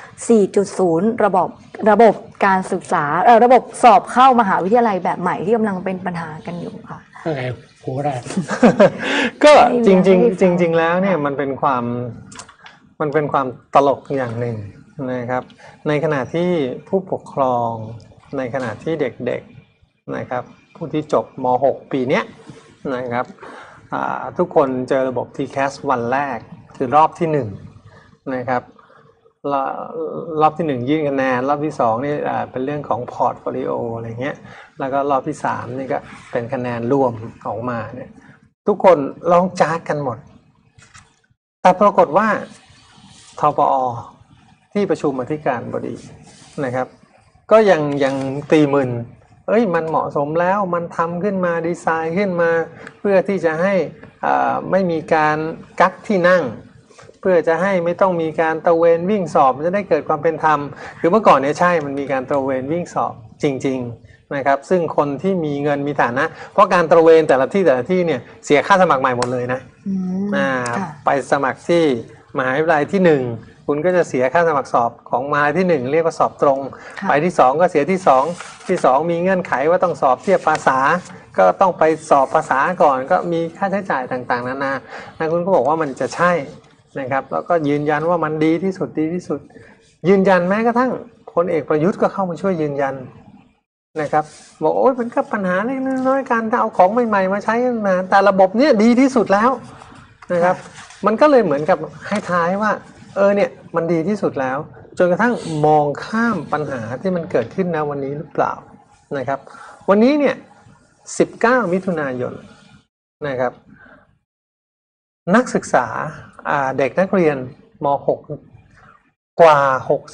4.0 ระบบการศึกษาระบบสอบเข้ามหาวิทยาลัยแบบใหม่ที่กำลังเป็นปัญหากันอยู่ค่ะโหได้ก็จริงแล้วเนี่ยมันเป็นความตลกอย่างหนึ่งนะครับในขณะที่ผู้ปกครองในขณะที่เด็กๆนะครับผู้ที่จบม.6 ปีนี้นะครับทุกคนเจอระบบ TCAS วันแรกคือรอบที่1นะครับรอบที่1ยื่นคะแนนรอบที่2นี่เป็นเรื่องของพอร์ตโฟลิโออะไรเงี้ยแล้วก็รอบที่3นี่ก็เป็นคะแนนรวมออกมาเนี่ยทุกคนร้องจ้ากันหมดแต่ปรากฏว่าทปอ.ที่ประชุมอธิการบดีนะครับก็ยังตีมึนมันเหมาะสมแล้วมันทำขึ้นมาดีไซน์ขึ้นมาเพื่อที่จะให้ไม่มีการกักที่นั่งเพื่อจะให้ไม่ต้องมีการตระเวนวิ่งสอบจะได้เกิดความเป็นธรรมคือเมื่อก่อนเนี่ยใช่มันมีการตระเวนวิ่งสอบจริงๆนะครับซึ่งคนที่มีเงินมีฐานะเพราะการตระเวนแต่ละที่เนี่ยเสียค่าสมัครใหม่หมดเลยนะไปสมัครที่มหาวิทยาลัยที่1คุณก็จะเสียค่าสมัครสอบของมหาวิทยาลัยที่1เรียกว่าสอบตรงไปที่2ก็เสียที่2มีเงื่อนไขว่าต้องสอบเทียบภาษาก็ต้องไปสอบภาษาก่อนก็มีค่าใช้จ่ายต่างๆนานาแล้วคุณก็บอกว่ามันจะใช่นะครับแล้วก็ยืนยันว่ามันดีที่สุดยืนยันแม้กระทั่งพลเอกประยุทธ์ก็เข้ามาช่วยยืนยันนะครับบอกโอ้ยมันก็ปัญหาเล็กน้อยการถ้าเอาของใหม่ๆมาใช้นะแต่ระบบเนี้ยดีที่สุดแล้วนะครับมันก็เลยเหมือนกับให้ท้ายว่าเนี่ยมันดีที่สุดแล้วจนกระทั่งมองข้ามปัญหาที่มันเกิดขึ้นในวันนี้หรือเปล่านะครับวันนี้เนี่ย19 มิถุนายนนะครับนักศึกษาเด็กนักเรียนม.6 กว่า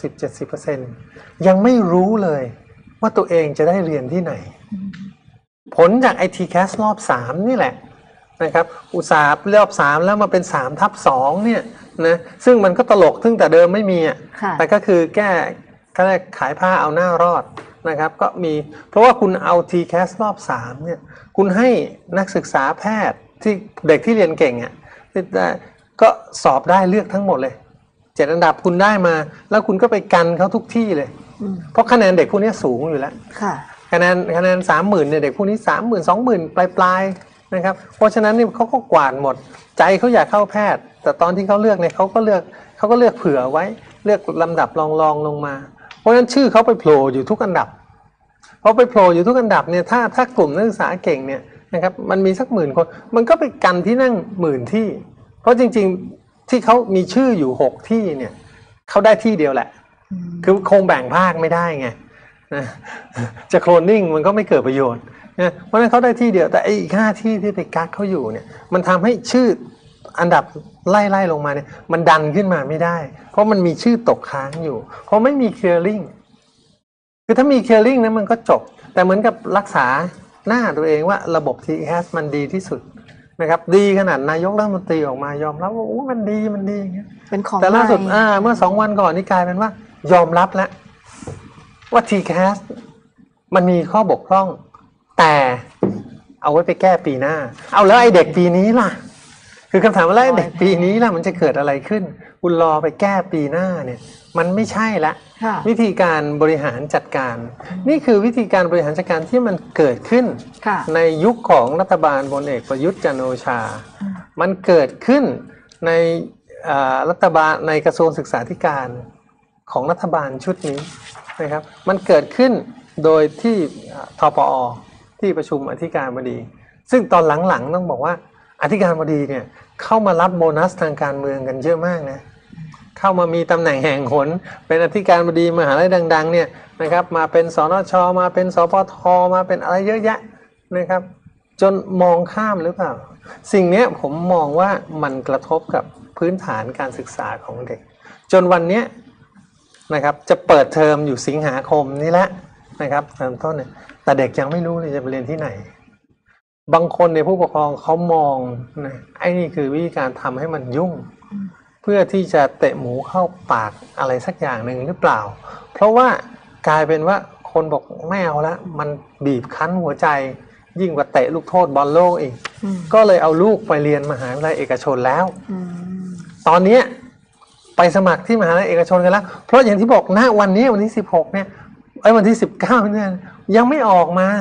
60-70% ยังไม่รู้เลยว่าตัวเองจะได้เรียนที่ไหนผลจาก ITCAS รอบ 3 นี่แหละนะครับอุตสาหรอบ 3 แล้วมาเป็น 3/2 เนี่ยนะซึ่งมันก็ตลกซึ่งแต่เดิมไม่มีแต่ก็คือแก้ขายผ้าเอาหน้ารอดนะครับก็มีเพราะว่าคุณเอา TCAS รอบ 3 เนี่ยคุณให้นักศึกษาแพทย์ที่เด็กที่เรียนเก่งก็สอบได้เลือกทั้งหมดเลย7 อันดับคุณได้มาแล้วคุณก็ไปกันเขาทุกที่เลยเพราะคะแนนเด็กพวกนี้สูงอยู่แล้วคะแนน 30,000 เนี่ยเด็กพวกนี้ 30,000 20,000 ปลายๆนะครับเพราะฉะนั้นเนี่ยเขาก็กวาดหมดใจเขาอยากเข้าแพทย์แต่ตอนที่เขาเลือกเนี่ยเขาก็เลือกเผื่อไว้เลือกลำดับรองลงมาเพราะฉะนั้นชื่อเขาไปโผล่อยู่ทุกอันดับพอไปโผล่อยู่ทุกอันดับเนี่ยถ้ากลุ่มนักศึกษาเก่งเนี่ยนะครับมันมีสัก10,000 คนมันก็ไปกันที่นั่ง10,000 ที่เพราะจริงๆที่เขามีชื่ออยู่6 ที่เนี่ยเขาได้ที่เดียวแหละคือคงแบ่งภาคไม่ได้ไงนะจะโคลนนิ่งมันก็ไม่เกิดประโยชน์นะเพราะฉะนั้นเขาได้ที่เดียวแต่อีก5 ที่ที่ไปกักเขาอยู่เนี่ยมันทำให้ชื่ออันดับไล่ลงมาเนี่ยมันดันขึ้นมาไม่ได้เพราะมันมีชื่อตกค้างอยู่เพราะไม่มีเคลียร์ลิงคือถ้ามีเคลียร์ลิงนั้นมันก็จบแต่เหมือนกับรักษาหน้าตัวเองว่าระบบ TCAS มันดีที่สุดนะครับดีขนาดนายกรัฐมนตรีออกมายอมรับว่าโอ้มันดีอย่างเงี้ยเป็นของแต่ล่าสุดเมื่อ2 วันก่อนนี่กลายเป็นว่ายอมรับแล้วว่า TCAS มันมีข้อบกพร่องแต่เอาไว้ไปแก้ปีหน้าเอาแล้วไอ้เด็กปีนี้ล่ะคือคำถามว่าแล้วไอ้เด็กปีนี้ล่ะมันจะเกิดอะไรขึ้นคุณรอไปแก้ปีหน้าเนี่ยมันไม่ใช่ละวิธีการบริหารจัดการนี่คือวิธีการบริหารจัดการที่มันเกิดขึ้นในยุคของรัฐบาลพลเอกประยุทธ์จันทร์โอชามันเกิดขึ้นในรัฐบาลในกระทรวงศึกษาธิการของรัฐบาลชุดนี้นะครับมันเกิดขึ้นโดยที่ทปอ.ที่ประชุมอธิการบดีซึ่งตอนหลังๆต้องบอกว่าอธิการบดีเนี่ยเข้ามารับโบนัสทางการเมืองกันเยอะมากนะเข้ามามีตำแหน่งแห่งหนเป็นอธิการบดีมหาลัยดังๆเนี่ยนะครับมาเป็นสนช.มาเป็นสปท.มาเป็นอะไรเยอะแยะนะครับจนมองข้ามหรือเปล่าสิ่งนี้ผมมองว่ามันกระทบกับพื้นฐานการศึกษาของเด็กจนวันนี้นะครับจะเปิดเทอมอยู่สิงหาคมนี้แหละนะครับเริ่มต้นเนี่ยแต่เด็กยังไม่รู้เลยจะไปเรียนที่ไหนบางคนในผู้ปกครองเขามองนะไอ้นี่คือวิธีการทำให้มันยุ่งเพื่อที่จะเตะหมูเข้าปากอะไรสักอย่างหนึ่งหรือเปล่าเพราะว่ากลายเป็นว่าคนบอกไม่เอาละมันบีบคั้นหัวใจยิ่งกว่าเตะลูกโทษบอลโลกอีกก็เลยเอาลูกไปเรียนมหาวิทยาลัยเอกชนแล้วตอนนี้ไปสมัครที่มหาวิทยาลัยเอกชนกันแล้วเพราะอย่างที่บอกณวันนี้วันที่16เนี่ยวันที่19เนี่ยยังไม่ออกมา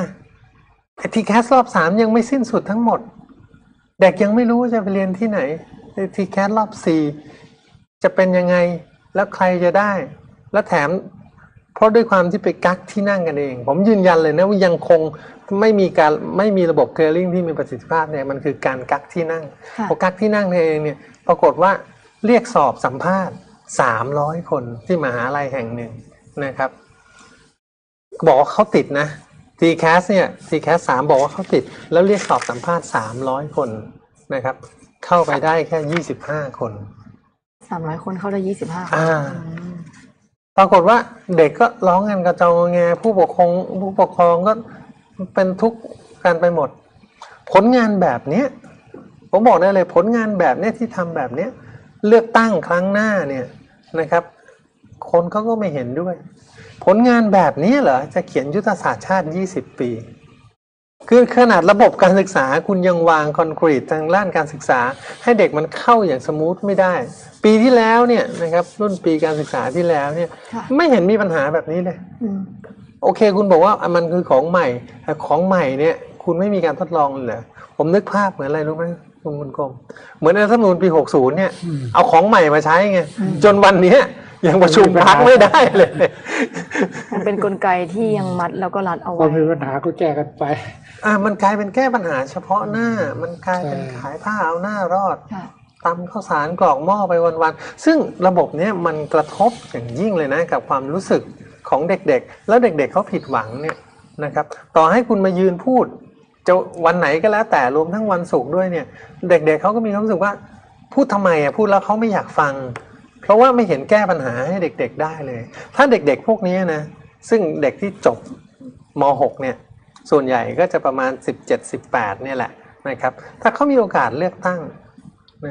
TCAS รอบ 3ยังไม่สิ้นสุดทั้งหมดเด็กยังไม่รู้ว่าจะไปเรียนที่ไหนTCAS รอบ 4จะเป็นยังไงแล้วใครจะได้และแถมเพราะด้วยความที่ไปกักที่นั่งกันเองผมยืนยันเลยนะว่ายังคงไม่มีระบบ clearing ที่มีประสิทธิภาพเนี่ยมันคือการกักที่นั่งพอกักที่นั่งเองเนี่ยปรากฏว่าเรียกสอบสัมภาษณ์300 คนที่มหาลัยแห่งหนึ่งนะครับบอกว่าเขาติดนะ TCAS เนี่ย TCAS 3บอกว่าเขาติดแล้วเรียกสอบสัมภาษณ์300 คนนะครับเข้าไปได้แค่25 คน 300 คนเข้าได้25 คนปรากฏว่าเด็กก็ร้องกันกระจองงอผู้ปกครองก็เป็นทุกข์กันไปหมดผลงานแบบนี้ผมบอกได้เลยผลงานแบบนี้ที่ทำแบบนี้เลือกตั้งครั้งหน้าเนี่ยนะครับคนเขาก็ไม่เห็นด้วยผลงานแบบนี้เหรอจะเขียนยุทธศาสตร์ชาติ20 ปีคือขนาดระบบการศึกษาคุณยังวางคอนกรีตทางด้านการศึกษาให้เด็กมันเข้าอย่างสมูทไม่ได้ปีที่แล้วเนี่ยนะครับรุ่นปีการศึกษาที่แล้วเนี่ยไม่เห็นมีปัญหาแบบนี้เลยโอเคคุณบอกว่ามันคือของใหม่แต่ของใหม่เนี่ยคุณไม่มีการทดลองเลยเหรอผมนึกภาพเหมือนอะไรรู้ไหมคุณกรมเหมือนรัฐธรรมนูญปี60เนี่ยเอาของใหม่มาใช้ไงจนวันนี้ยังประชุมพักไม่ได้เลยมันเป็นกลไกที่ยังมัดแล้วก็รัดเอาไว้พอมีปัญหาก็แก้กันไปมันกลายเป็นแก้ปัญหาเฉพาะหน้ามันกลายเป็นขายผ้าเอาหน้ารอดตำข้าวสารกรอกหม้อไปวันๆซึ่งระบบนี้มันกระทบอย่างยิ่งเลยนะกับความรู้สึกของเด็กๆแล้วเด็กๆเขาผิดหวังเนี่ยนะครับต่อให้คุณมายืนพูดจะวันไหนก็แล้วแต่รวมทั้งวันศุกร์ด้วยเนี่ยเด็กๆเขาก็มีความรู้สึกว่าพูดทำไมพูดแล้วเขาไม่อยากฟังเพราะว่าไม่เห็นแก้ปัญหาให้เด็กๆได้เลยถ้าเด็กๆพวกนี้นะซึ่งเด็กที่จบม.6 เนี่ยส่วนใหญ่ก็จะประมาณ17-18เนี่ยแหละนะครับถ้าเขามีโอกาสเลือกตั้งนะ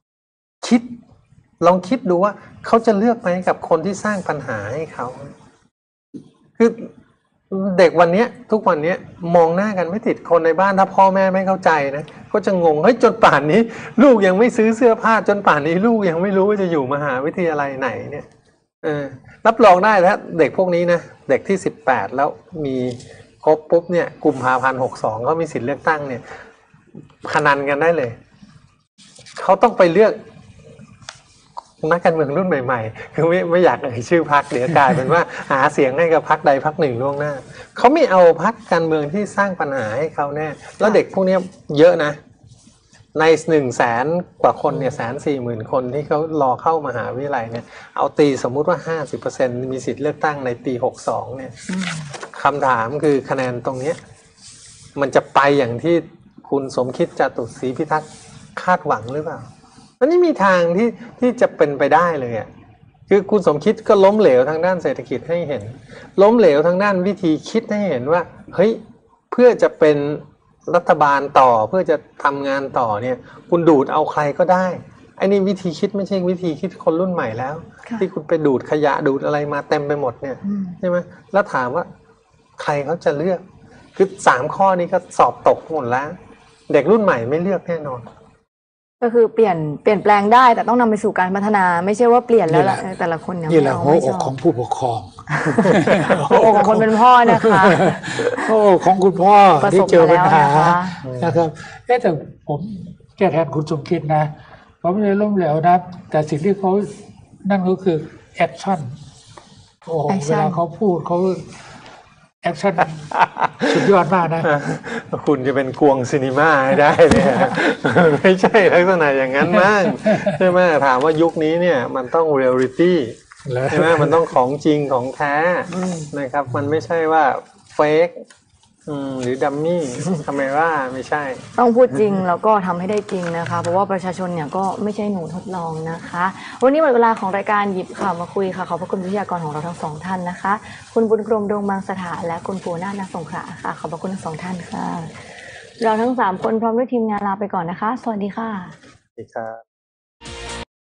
ลองคิดดูว่าเขาจะเลือกไหมกับคนที่สร้างปัญหาให้เขาคือเด็กวันนี้ทุกวันนี้มองหน้ากันไม่ติดคนในบ้านถ้าพ่อแม่ไม่เข้าใจนะก็จะงงเฮ้ยจนป่านนี้ลูกยังไม่ซื้อเสื้อผ้าจนป่านนี้ลูกยังไม่รู้ว่าจะอยู่มหาวิทยาลัยไหนเนี่ยรับรองได้แล้วเด็กพวกนี้นะเด็กที่18แล้วมีครบปุ๊บเนี่ยกุมภาพันธ์62เขามีสิทธิ์เลือกตั้งเนี่ยพนันกันได้เลยเขาต้องไปเลือกนักการเมืองรุ่นใหม่ๆคือไม่อยากเอ่ยชื่อพรรคเดี๋ยวกลายเป็นว่าหาเสียงให้กับพรรคใดพรรคหนึ่งล่วงหน้าเขาไม่เอาพรรคการเมืองที่สร้างปัญหาให้เขาแน่แล้วเด็กพวกนี้เยอะนะใน100,000 กว่าคนเนี่ย140,000 คนที่เขารอเข้ามหาวิทยาลัยเนี่ยเอาตีสมมุติว่า 50% มีสิทธิ์เลือกตั้งในปี62เนี่ยคำถามคือคะแนนตรงนี้มันจะไปอย่างที่คุณสมคิดจตุศรีพิทักษ์คาดหวังหรือเปล่ามันไม่มีทางที่จะเป็นไปได้เลยอ่ะคือคุณสมคิดก็ล้มเหลวทางด้านเศรษฐกิจให้เห็นล้มเหลวทางด้านวิธีคิดให้เห็นว่าเฮ้ยเพื่อจะเป็นรัฐบาลต่อเพื่อจะทำงานต่อเนี่ยคุณดูดเอาใครก็ได้ไอ้นี่วิธีคิดไม่ใช่วิธีคิดคนรุ่นใหม่แล้วที่คุณไปดูดขยะดูดอะไรมาเต็มไปหมดเนี่ยใช่ไหมแล้วถามว่าใครเขาจะเลือกคือ3 ข้อนี้ก็สอบตกหมดแล้วเด็กรุ่นใหม่ไม่เลือกแน่นอนก็คือเปลี่ยนแปลงได้แต่ต้องนำไปสู่การพัฒนาไม่ใช่ว่าเปลี่ยนแล้วแต่ละคนยังนี่แหละหัวไม่ชอกอบของผู้ปกครองหัวอกของคนเป็นพ่อนะคะโอ้ของคุณพ่อที่เจอปัญหานะนะครับแต่ผมแก้แทนคุณสมคิดนะเขาไม่ได้ล้มเหลวนะแต่สิ่งที่เขานั่นก็คือแอคชั่นโอ้เวลาเขาพูดเขาแอคชั่นสุดยอดมากนะคุณจะเป็นกวงซีนีมาให้ได้เนี่ยไม่ใช่ลักษณะอย่างนั้นมั้งใช่ไหมถามว่ายุคนี้เนี่ยมันต้องเรียลลิตี้ใช่ไหมมันต้องของจริงของแท้นะครับมันไม่ใช่ว่าเฟกหรือดัมมี่คาเมร่าไม่ใช่ต้องพูดจริงแล้วก็ทำให้ได้จริงนะคะเพราะว่าประชาชนเนี่ยก็ไม่ใช่หนูทดลองนะคะวันนี้หมดเวลาของรายการหยิบข่าวมาคุยค่ะขอบพระคุณวิทยากรของเราทั้ง2 ท่านนะคะคุณบุญกรมดวงบางสถานและคุณปูนาถ ณ สงขลาค่ะขอบพระคุณทั้ง2 ท่านค่ะเราทั้ง3 คนพร้อมด้วยทีมงานลาไปก่อนนะคะสวัสดีค่ะสวัสดีครับ